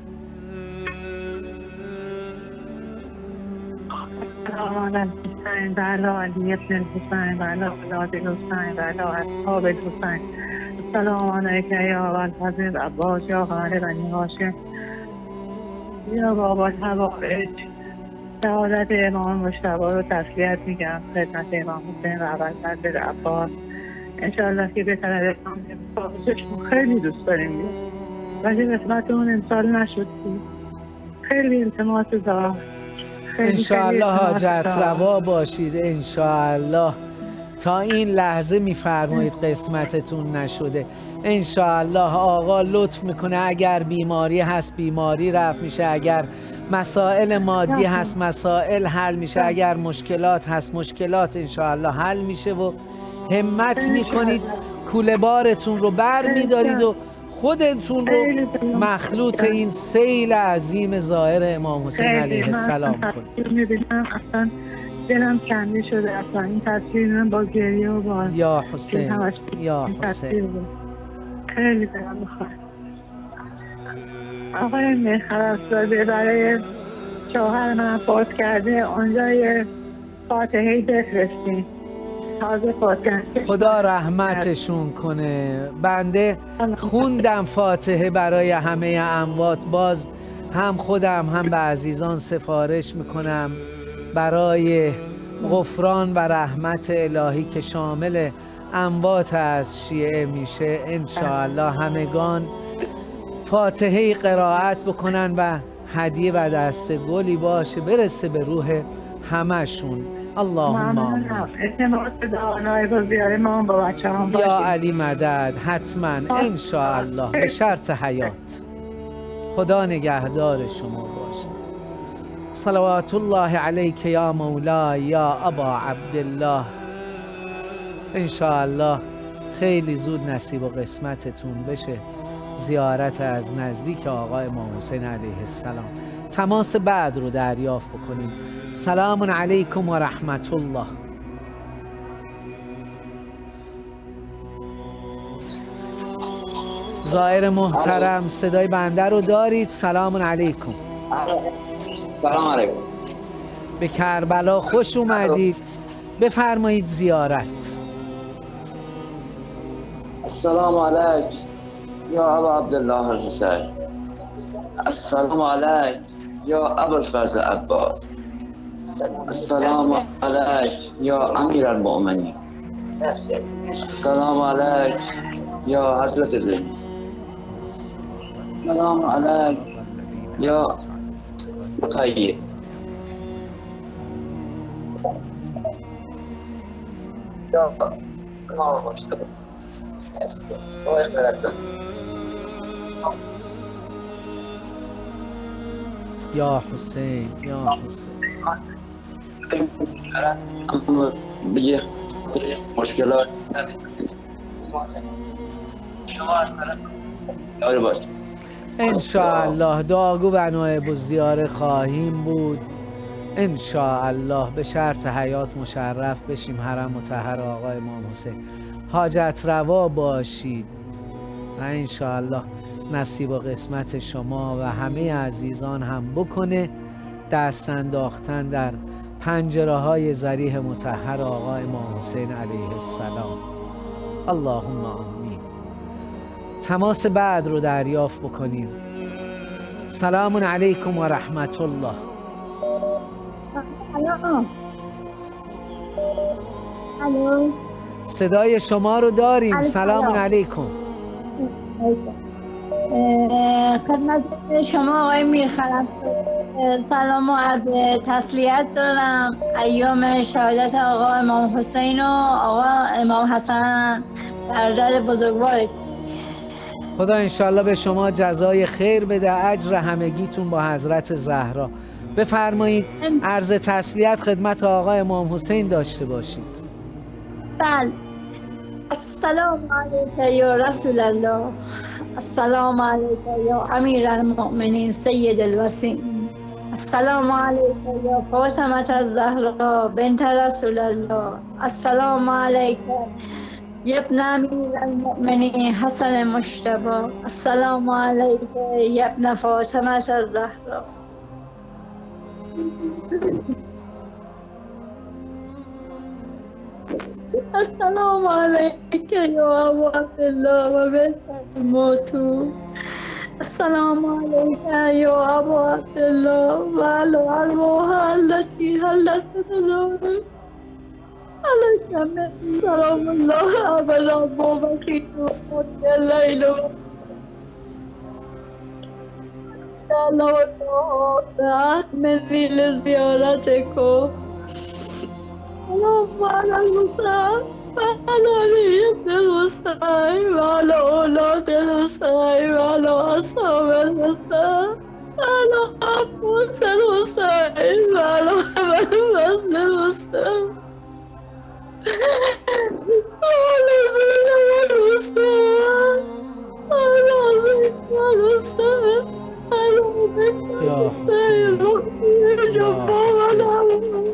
حسین، بله علی ابن حسین، بله اولاد حسین، بله اصحاب حسین. سلام علیک یا ابوالفضل عباس، یا خواهر بنی هاشم، یا بابا الحوائج. شهادت امام مجتبی رو تسلیت میگم خدمت امام حسین و ابوالفضل عباس. انشاءالله که به طرف امام خیلی دوست داریم ولی قسمت اون امسال نشد. خیلی التماس دارم. انشاءالله حاجت روا باشید. انشاءالله تا این لحظه میفرمایید قسمتتون نشده. انشاءالله آقا لطف میکنه. اگر بیماری هست بیماری رفت میشه، اگر مسائل مادی هست مسائل حل میشه، اگر مشکلات هست مشکلات انشاءالله حل میشه و همت میکنید کوله بارتون رو بر میدارید و خودتون رو مخلوط این سیل عظیم ظاهر امام حسین علیه السلام کنید. میبینم اصلا دلم کنده شده. اصلا این تصویر من با گریه و با یا حسین یا حسین خیلی دلم بخواه. آقای مهرافزاده برای شوهر من فوت کرده اونجا یه فاتحه‌ای بفرستین. خدا رحمتشون کنه. بنده خوندم فاتحه برای همه اموات. باز هم خودم هم به عزیزان سفارش میکنم برای غفران و رحمت الهی که شامل اموات از شیعه میشه. انشاءالله همگان فاتحه قرائت بکنن و هدیه و دست گلی باشه برسه به روح همشون. اللهم آمین. یا علی مدد. حتما انشاءالله به شرط حیات. خدا نگهدار شما باشه. صلوات الله علیک یا مولا یا ابا عبدالله. انشاءالله خیلی زود نصیب و قسمتتون بشه زیارت از نزدیک آقا امام حسین علیه السلام. تماس بعد رو دریافت بکنیم. سلام علیکم و رحمت الله. زائر محترم صدای بنده رو دارید؟ سلام علیکم. سلام علیکم. به کربلا خوش اومدید. بفرمایید زیارت. السلام عليك يا أبا عبد الله الحسين. السلام عليك يا أبا الفضل عباس. السلام عليك يا أمير المؤمنين. السلام عليك يا حضرت زين. السلام عليك يا قيم. یا حسین یا حسین. بگه مشکلات یاری باش. انشاءالله دعاگو بنایب الزیاره خواهیم بود انشاءالله، به شرط حیات مشرف بشیم حرم مطهر آقا امام حسین. حاجت روا باشید و انشاءالله نصیب و قسمت شما و همه عزیزان هم بکنه دست انداختن در پنجره های ضریح مطهر آقا امام حسین علیه السلام. اللهم آمین. تماس بعد رو دریافت بکنیم. سلام علیکم و رحمت الله. الو. صدای شما رو داریم. سلام علیکم. خدمت شما آقای میرخلف سلام و عرض تسلیت دارم. ایام شهادت آقا امام حسین و آقا امام حسن در در بزرگوار. خدا انشالله به شما جزای خیر بده، اجر همگیتون با حضرت زهرا. بفرمایید عرض تسلیت خدمت آقا امام حسین داشته باشید. بله. السلام علیک یا رسول الله. السلام علیک یا امیر المؤمنین سید الوسیم. السلام علیک یا فاطمه الزهرا بنت رسول الله. السلام علیک یا ابن امیر المؤمنین حسن مجتبی. السلام علیک یا ابن فاطمه الزهرا. السلام علیک یا ابا عبدالله و بنت الموتون. السلام علیک یا ابا عبدالله و علی ارواح التي حلت بداره. علیکم سلام الله ابدا بابکیت و مدی اللیل و الله و تعالی من ذیل زیارتکم. اللهم على المصطفى وعلى علي بن الحسين وعلى أولاد الحسين وعلى أصحاب الحسين وعلى عباس الحسين وعلى محمد فضل الحسين وعلى زينب الحسين وعلى زينب الحسين وعلى بنت الحسين وعلى جبار العالمين.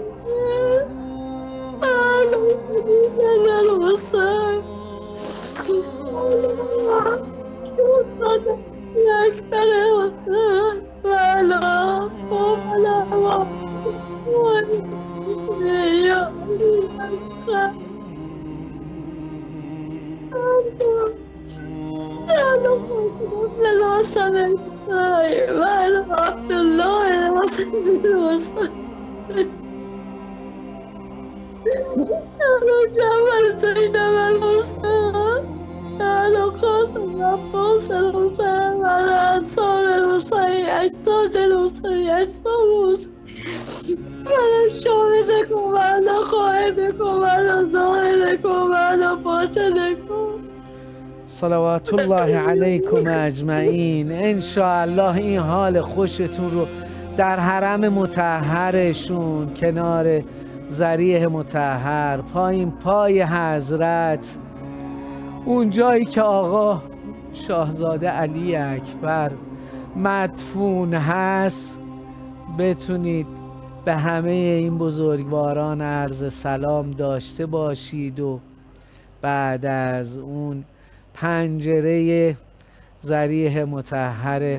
أنا جمال زينب الحسين أنا قاسم عباس الحسين أنا أنصار الحسين أجساد الحسين أجسام الحسين أنا شاهدكم أنا خائبكم أنا ظاهركم أنا باطنكم. صلوات الله علیکم اجمعین. انشاءالله این حال خوشتون رو در حرم مطهرشون کنار ضریح مطهر پایین پای حضرت، اون جایی که آقا شاهزاده علی اکبر مدفون هست، بتونید به همه این بزرگواران عرض سلام داشته باشید و بعد از اون پنجره ضریح مطهر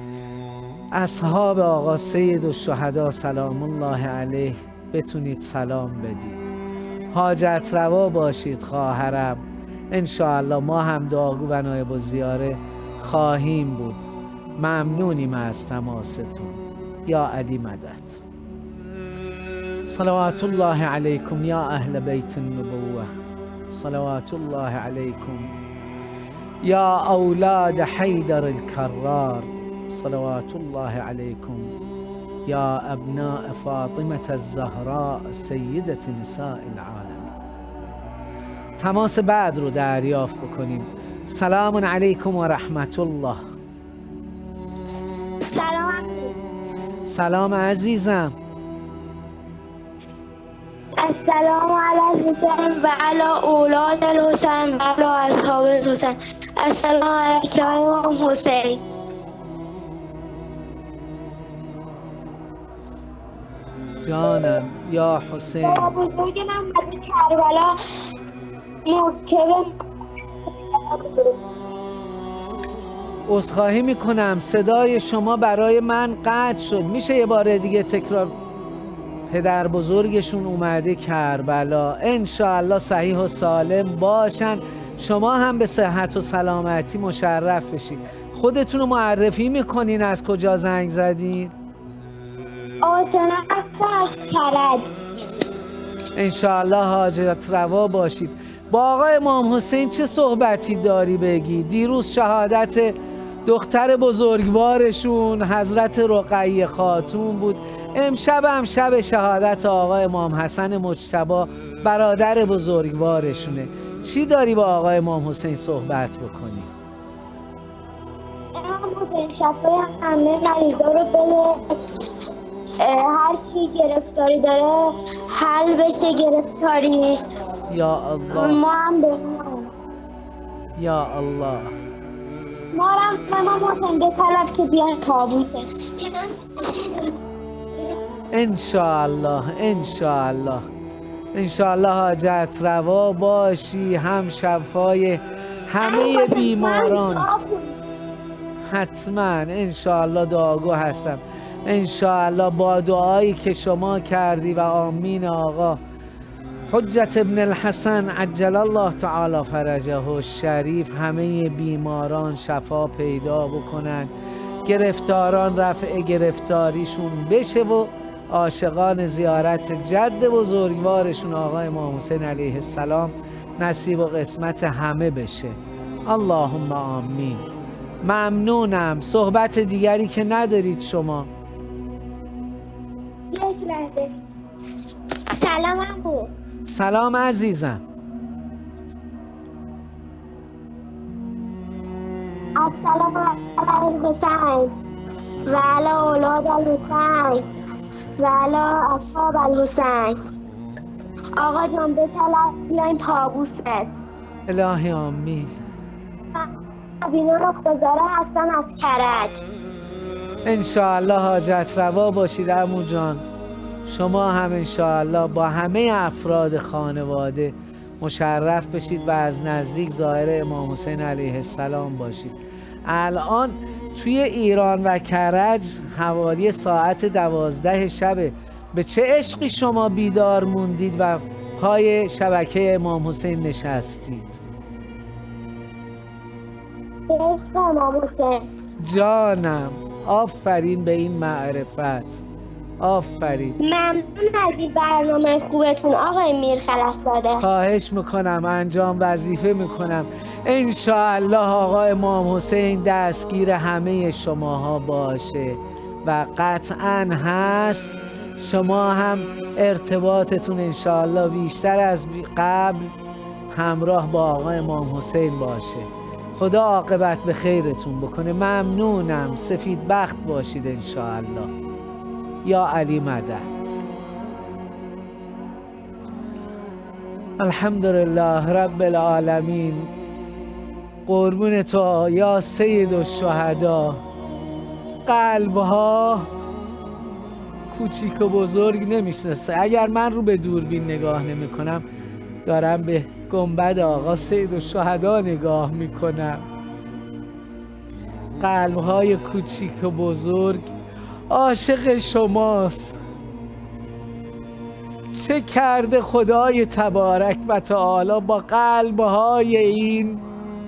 اصحاب آقا سید الشهدا سلام الله علیه بتونید سلام بدید. حاجت روا باشید خواهرم. انشاءالله ما هم دعاگو و نایب الزیاره خواهیم بود. ممنونیم از تماستون. یا علی مدد. صلوات الله علیکم یا اهل بیت النبوه، صلوات الله علیکم یا اولاد حیدر الکرار، صلوات الله علیکم یا ابناء فاطمه الزهراء سیدة نساء العالمین. تماس بعد رو دریافت بکنیم. سلام علیکم و رحمت الله. سلام عزیزم. السلام علی الحسین و علی اولاد الحسین و علی اصحاب الحسین. السلام علیک امام حسین. جانم یا حسین. با بزرگ من از کربلا موکب عذرخواهی میکنم صدای شما برای من قطع شد. میشه یه بار دیگه تکرار؟ پدر بزرگشون اومده کربلا، انشاءالله صحیح و سالم باشن، شما هم به صحت و سلامتی مشرف بشید. خودتون رو معرفی میکنین از کجا زنگ زدین؟ آسان از کرج. انشاءالله حاجت روا باشید. با آقای امام حسین چه صحبتی داری بگی؟ دیروز شهادت دختر بزرگوارشون حضرت رقیه خاتون بود، امشب هم شب شهادت آقای امام حسن مجتبی برادر بزرگوارشونه. چی داری با آقای امام حسین صحبت بکنی؟ امام حسین شفای همه مریضا رو بده، هر کی گرفتاری داره حل بشه گرفتاریش. یا الله. ما هم به یا الله. ما هم امام حسین به طلب که بیان تابوته. انشاءالله انشاءالله انشاءالله حاجت روا باشی، هم شفای همه بیماران. حتما انشاءالله دعاگو هستم. انشاءالله با دعایی که شما کردی و آمین آقا حجت ابن الحسن عجل الله تعالی فرجه الشریف همه بیماران شفا پیدا بکنن، گرفتاران رفع گرفتاریشون بشه و عاشقان زیارت جد بزرگوارشون آقای امام حسین علیه السلام نصیب و قسمت همه بشه. اللهم آمین. ممنونم. صحبت دیگری که ندارید شما؟ یک لحظه. سلام عمو. سلام عزیزم. السلام علی الحسین و علی اولاد الحسین و علی اصحاب الحسین. آقا جان بطلب بیاین پابوست. الهی آمین. بینان اختزاره هستن از کرج. انشاءالله حاجت روا باشید عمو جان. شما هم انشاءالله با همه افراد خانواده مشرف بشید و از نزدیک ظاهر امام حسین علیه السلام باشید. الان توی ایران و کرج حوالی ساعت 12 شبه. به چه عشقی شما بیدار موندید و پای شبکه امام حسین نشستید؟ به عشق امام حسین. جانم آفرین به این معرفت. آفرین. ممنون از این برنامه خوبتون آقای میرخلف‌زاده. خواهش میکنم، انجام وظیفه میکنم. انشاءالله آقا امام حسین دستگیر همه شماها باشه و قطعا هست. شما هم ارتباطتون انشاءالله بیشتر از قبل همراه با آقا امام حسین باشه. خدا عاقبت به خیرتون بکنه. ممنونم. سفید بخت باشید انشاءالله. یا علی مدد. الحمدلله رب العالمین. قربون تو یا سید الشهدا. قلبها کوچیک و بزرگ نمیشناسه. اگر من رو به دوربین نگاه نمی کنم دارم به گنبد آقا سید الشهدا نگاه میکنم. قلبهای کوچیک و بزرگ عاشق شماست. چه کرده خدای تبارک و تعالی با قلبهای این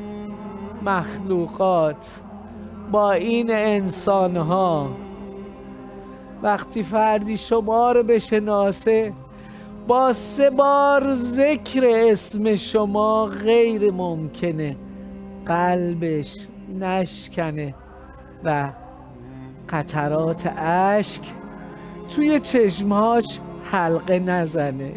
مخلوقات، با این انسانها. وقتی فردی شما رو بشناسه، با 3 بار ذکر اسم شما غیر ممکنه قلبش نشکنه و قطرات اشک توی چشمهاش حلقه نزنه.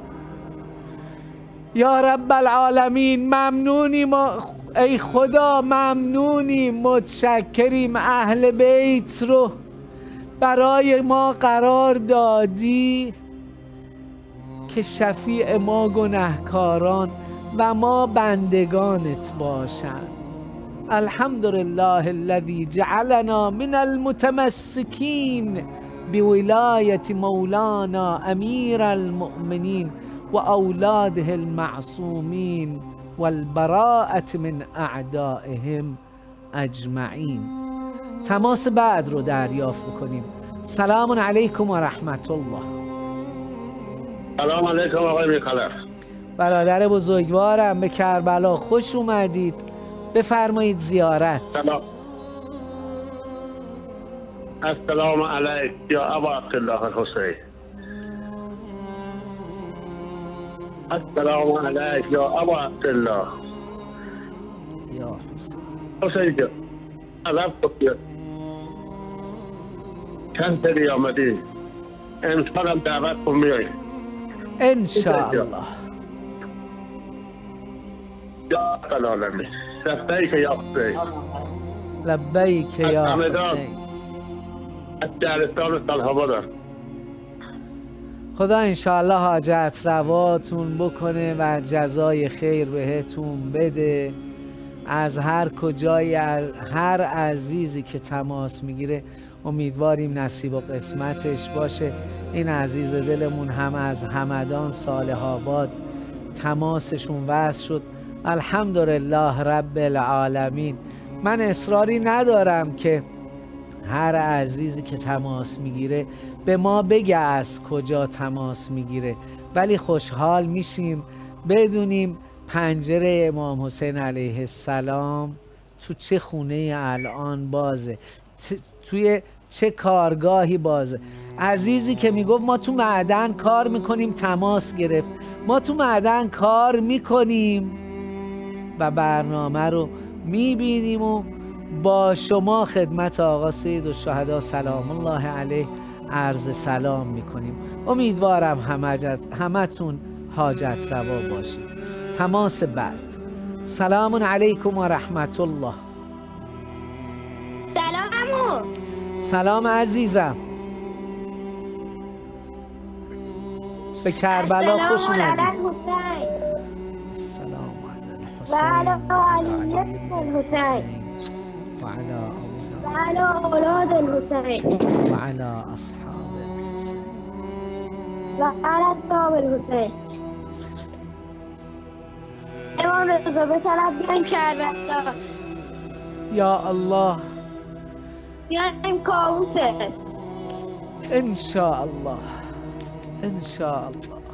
یا رب العالمین ممنونیم، ای خدا ممنونیم، متشکریم اهل بیت رو برای ما قرار دادی که شفیع ما گناهکاران و ما بندگانت باشند. الحمدلله الذی جعلنا من المتمسکین بولایت مولانا امیر المؤمنین و اولاده المعصومین والبراءة من اعدائهم اجمعین. تماس بعد رو دریافت بکنیم. سلام علیکم و رحمت الله. سلام علیکم آقای میرخلف. برادر بزرگوارم، به کربلا خوش اومدید. بفرمایید زیارت. سلام. السلام علیک یا ابا عبدالله الحسین. السلام علیک یا ابا عبدالله. یا حسین. حسین جان عذاب کن. چند سری آمدی، امسال هم دعوت کن میای انشاءالله. یا رب العالمین. لبیک یا حسین. لبیک یا حسین. از دهلستان سالهابادم. خدا انشاءالله حاجت رواتون بکنه و جزای خیر بهتون بده. از هر کجای، هر عزیزی که تماس میگیره امیدواریم نصیب و قسمتش باشه. این عزیز دلمون هم از همدان صالح آباد تماسشون وصل شد. الحمدلله رب العالمین. من اصراری ندارم که هر عزیزی که تماس میگیره به ما بگه از کجا تماس میگیره، ولی خوشحال میشیم بدونیم پنجره امام حسین علیه السلام تو چه خونه الان بازه، توی چه کارگاهی بازه. عزیزی که میگفت ما تو معدن کار میکنیم تماس گرفت. ما تو معدن کار میکنیم و برنامه رو میبینیم و با شما خدمت آقا سید الشهدا سلام الله علیه عرض سلام میکنیم. امیدوارم همتون حاجت روا باشید. تماس بعد. سلام علیکم و رحمت الله. سلام عمو. سلام عزیزم. به کربلا خوش اومدید. السلام علی الحسین و علی الحسین و علی اولاد الحسین و علی اصحاب الحسین و علی اصحاب الحسین. امام رضا به طرف بیایم کربلا. یا الله. بیایم کاوته. انشاءالله انشاءالله.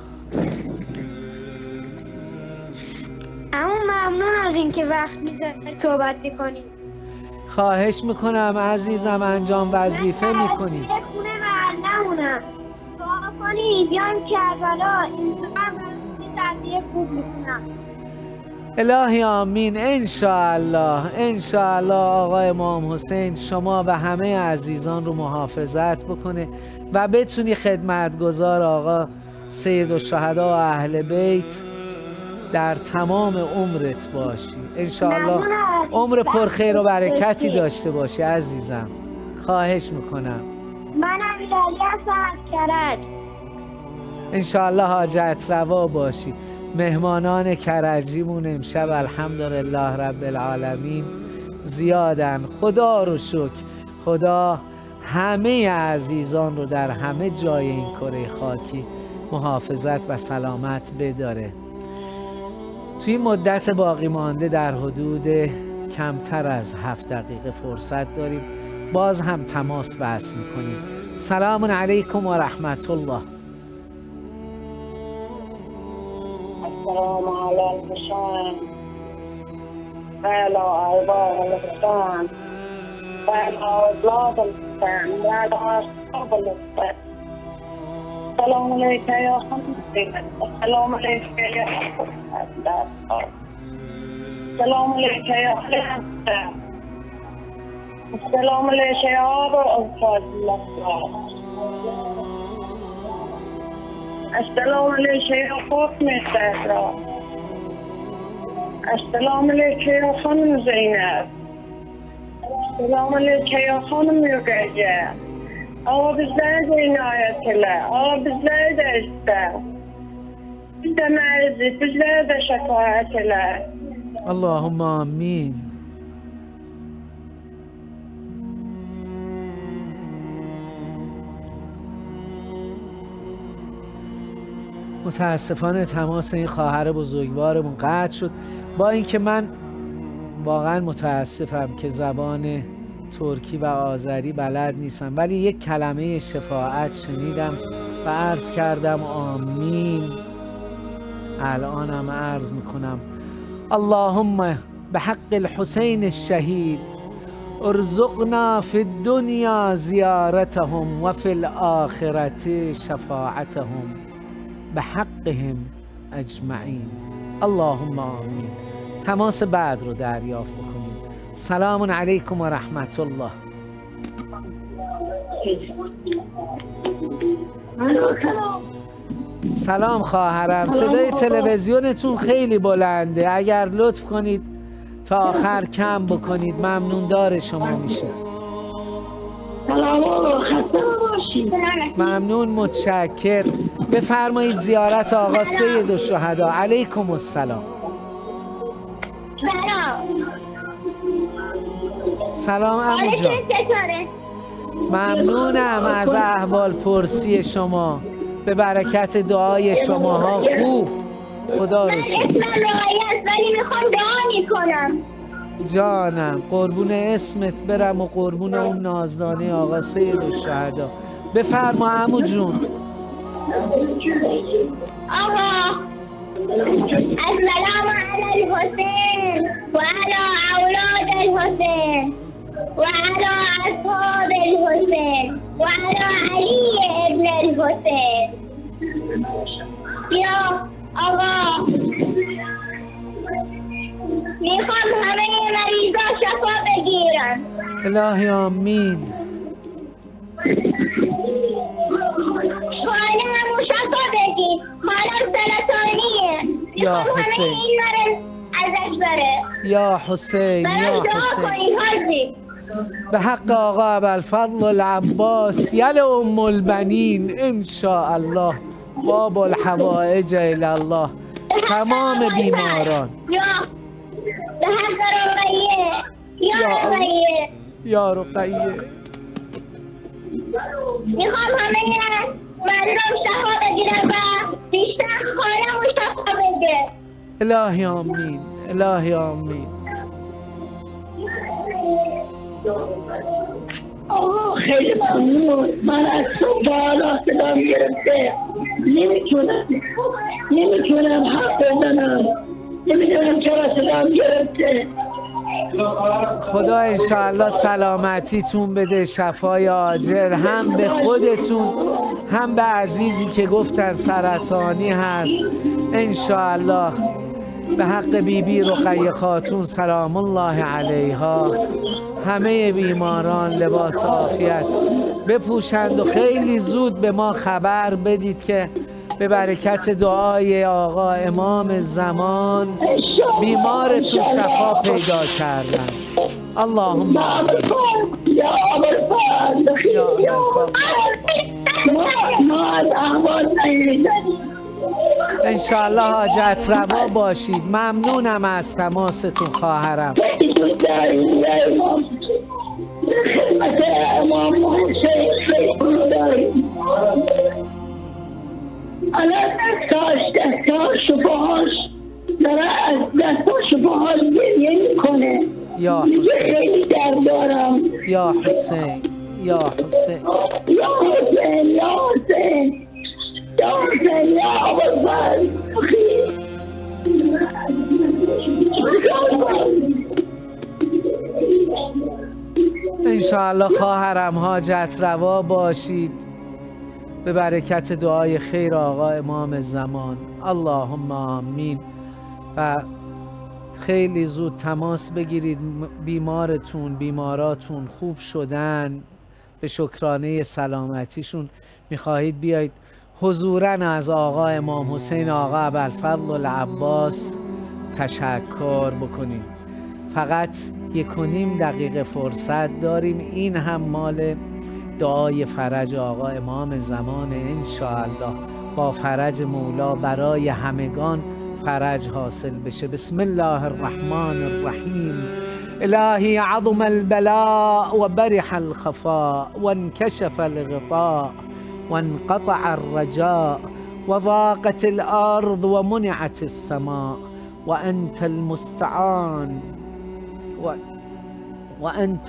اما ممنون از اینکه وقت میذارید صحبت میکنید. خواهش میکنم عزیزم، انجام وظیفه میکنید. من خونه محلمونم. دعا کنید بیایم کربلا. اینجا من تعطیه خوب میکنم. الهی آمین. انشاءالله انشاءالله آقا امام حسین شما و همه عزیزان رو محافظت بکنه و بتونی خدمتگزار آقا سید الشهدا و اهل بیت در تمام عمرت باشی. انشاءالله عمر پرخیر و برکتی داشته باشی عزیزم. خواهش میکنم. من امیرعلی هستم از کرج. انشاءالله حاجت روا باشی. مهمانان کرجیمون امشب الحمدلله رب العالمین زیادن. خدا رو شکر. خدا همه عزیزان رو در همه جای این کره خاکی محافظت و سلامت بداره. توی مدت باقی مانده در حدود کمتر از 7 دقیقه فرصت داریم. باز هم تماس وصل میکنیم. سلام علیکم و رحمت الله. السلام على الحسين وعلى أرباب الحسين وعلى أولاد الحسين وعلى أصحاب الحسين. السلام عليك يا حمدي. السلام عليك يا حمدي. السلام عليك يا حمدي. السلام عليك يا أبا الفضل. السلام عليك يا فاطمة الزهراء. السلام عليك يا خانم زينب. السلام عليك يا خانم رقية. بزايد عناية الله، بزايد عزته، بزايد عزته، بزايد شفاعة الله. اللهم آمین. متاسفانه تماس این خواهر بزرگوارمون قطع شد. با اینکه من واقعا متاسفم که زبان ترکی و آذری بلد نیستم، ولی یک کلمه شفاعت شنیدم و عرض کردم آمین. الانم عرض میکنم اللهم بحق الحسین الشهید ارزقنا فی الدنیا زیارتهم و فی الآخرة شفاعتهم بحقهم اجمعین. اللهم آمین. تماس بعد رو دریافت بکنیم. سلام علیکم و رحمت الله. سلام خواهرم، صدای تلویزیونتون خیلی بلنده، اگر لطف کنید تا آخر کم بکنید ممنون دار شما میشه. سلام آقا، خسته نباشید. ممنون، متشکر. بفرمایید زیارت آقا سید الشهدا. علیکم السلام. سلام عمو جان. ممنونم از احوال پرسی شما، به برکت دعای شماها خوب. خدا رو شکر. من ولی میخوام دعا میکنم. جانم قربون اسمت برم و قربون اون نازدانه آقا سید الشهدا. بفرما عمو جون. آقا السلام علی الحسین و علی اولاد الحسین و علی اصحاب الحسین و علی علی ابن الحسین. یا آقا میخوام همه مریضا شفا بگیرن. الهی آمین. خانم شفا بگیر، خانم سرطانیه. یا حسین. همه این مرض ازش بره. یا حسین، یا حسین. به حق آقا ابوالفضل العباس یل ام البنین انشاءالله باب الحوائج الله، تمام بیماران. یا به حق رقیه. یا رقیه. یا رقیه. میخوام همه مردم شفا بگیرن و بیشتر خانم شفا بگیره. الهی آمین، الهی آمین. آقا خیلی ممنون. من از صبح حالا صدام گرفته، نمیتونم حرف بزنم، نمیدونم چرا صدام گرفته. خدا انشاءالله سلامتیتون بده، شفای عاجل، هم به خودتون هم به عزیزی که گفتن سرطانی هست. انشاءالله به حق بیبی رقیه خاتون سلام الله علیها همه بیماران لباس عافیت بپوشند و خیلی زود به ما خبر بدید که به برکت دعای آقا امام زمان بیمارتون شفا پیدا کردن. اللهم آمین. یا ابوالفضل، ما از احوال نمیدنیم. انشاءالله حاجت روا باشید. ممنونم از تماستون خواهرم. خدمت امام حسین خیلی داریم. الان دستاش شفاهاش داره، از دستاش شفاهاش گریه میکنه. یا میگه حسین، خیلی درد دارم. یا حسین، یا حسین، یا حسین، یا حسین، یا حسین، یا ابوالفضل. انشاءالله خواهرم حاجت روا باشید به برکت دعای خیر آقا امام زمان. اللهم آمین. و خیلی زود تماس بگیرید، بیماراتون خوب شدن، به شکرانه سلامتیشون میخواهید بیایید حضوراً از آقا امام حسین آقا ابوالفضل العباس تشکر بکنیم. فقط 1.5 دقیقه فرصت داریم، این هم مال دعای فرج آقا امام زمان. انشاءالله با فرج مولا برای همگان فرج حاصل بشه. بسم الله الرحمن الرحیم. الهی عظم البلاء و برح الخفاء و انکشف الغطاء و انقطع الرجاء و ضاقت الارض و منعت السماء و انت المستعان وأنت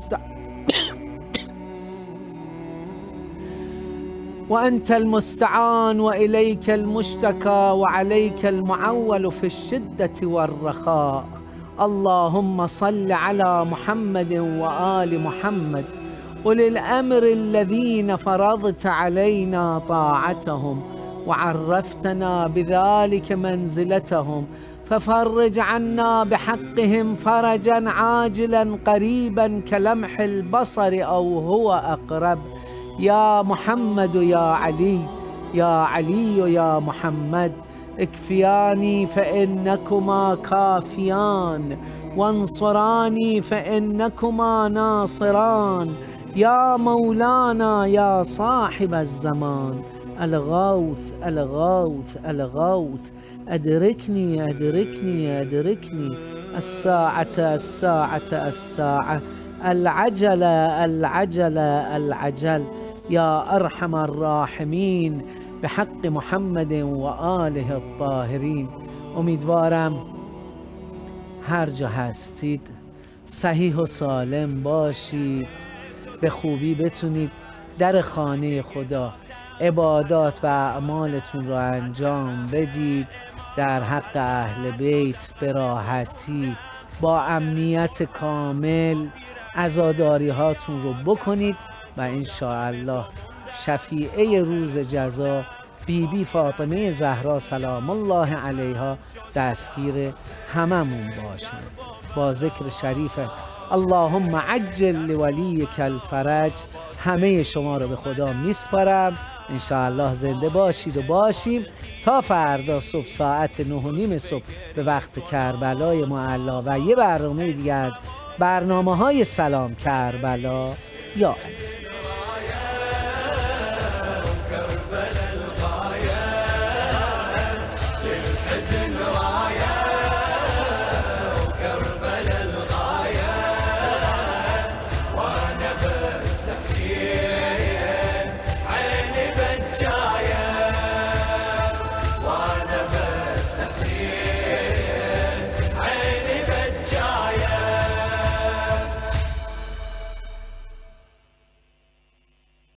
المستعان وإليك المشتكى وعليك المعول في الشدة والرخاء. اللهم صل على محمد وآل محمد أولي الأمر الذين فرضت علينا طاعتهم وعرفتنا بذلك منزلتهم، ففرج عنا بحقهم فرجا عاجلا قريبا كلمح البصر أو هو أقرب. يا محمد يا علي، يا علي يا محمد، اكفياني فإنكما كافيان، وانصراني فإنكما ناصران. يا مولانا يا صاحب الزمان، الغوث الغوث الغوث، أدركني أدركني أدركني، الساعة الساعة الساعة، العجل العجل العجل، يا أرحم الراحمين، به حق محمد و آله الطاهرین. امیدوارم هر جا هستید صحیح و سالم باشید، به خوبی بتونید در خانه خدا عبادات و اعمالتون رو انجام بدید، در حق اهل بیت به راحتی با امنیت کامل عزاداری هاتون رو بکنید و انشاءالله شفیعه روز جزا بیبی فاطمه زهرا سلام الله علیها دستگیر هممون باشند. با ذکر شریف اللهم عجل لولیک الفرج همه شما رو به خدا میسپارم. انشاءالله زنده باشید و باشیم تا فردا صبح ساعت 9:30 صبح به وقت کربلای معلا و یه برنامه دیگه از برنامه‌های سلام کربلا یا علی.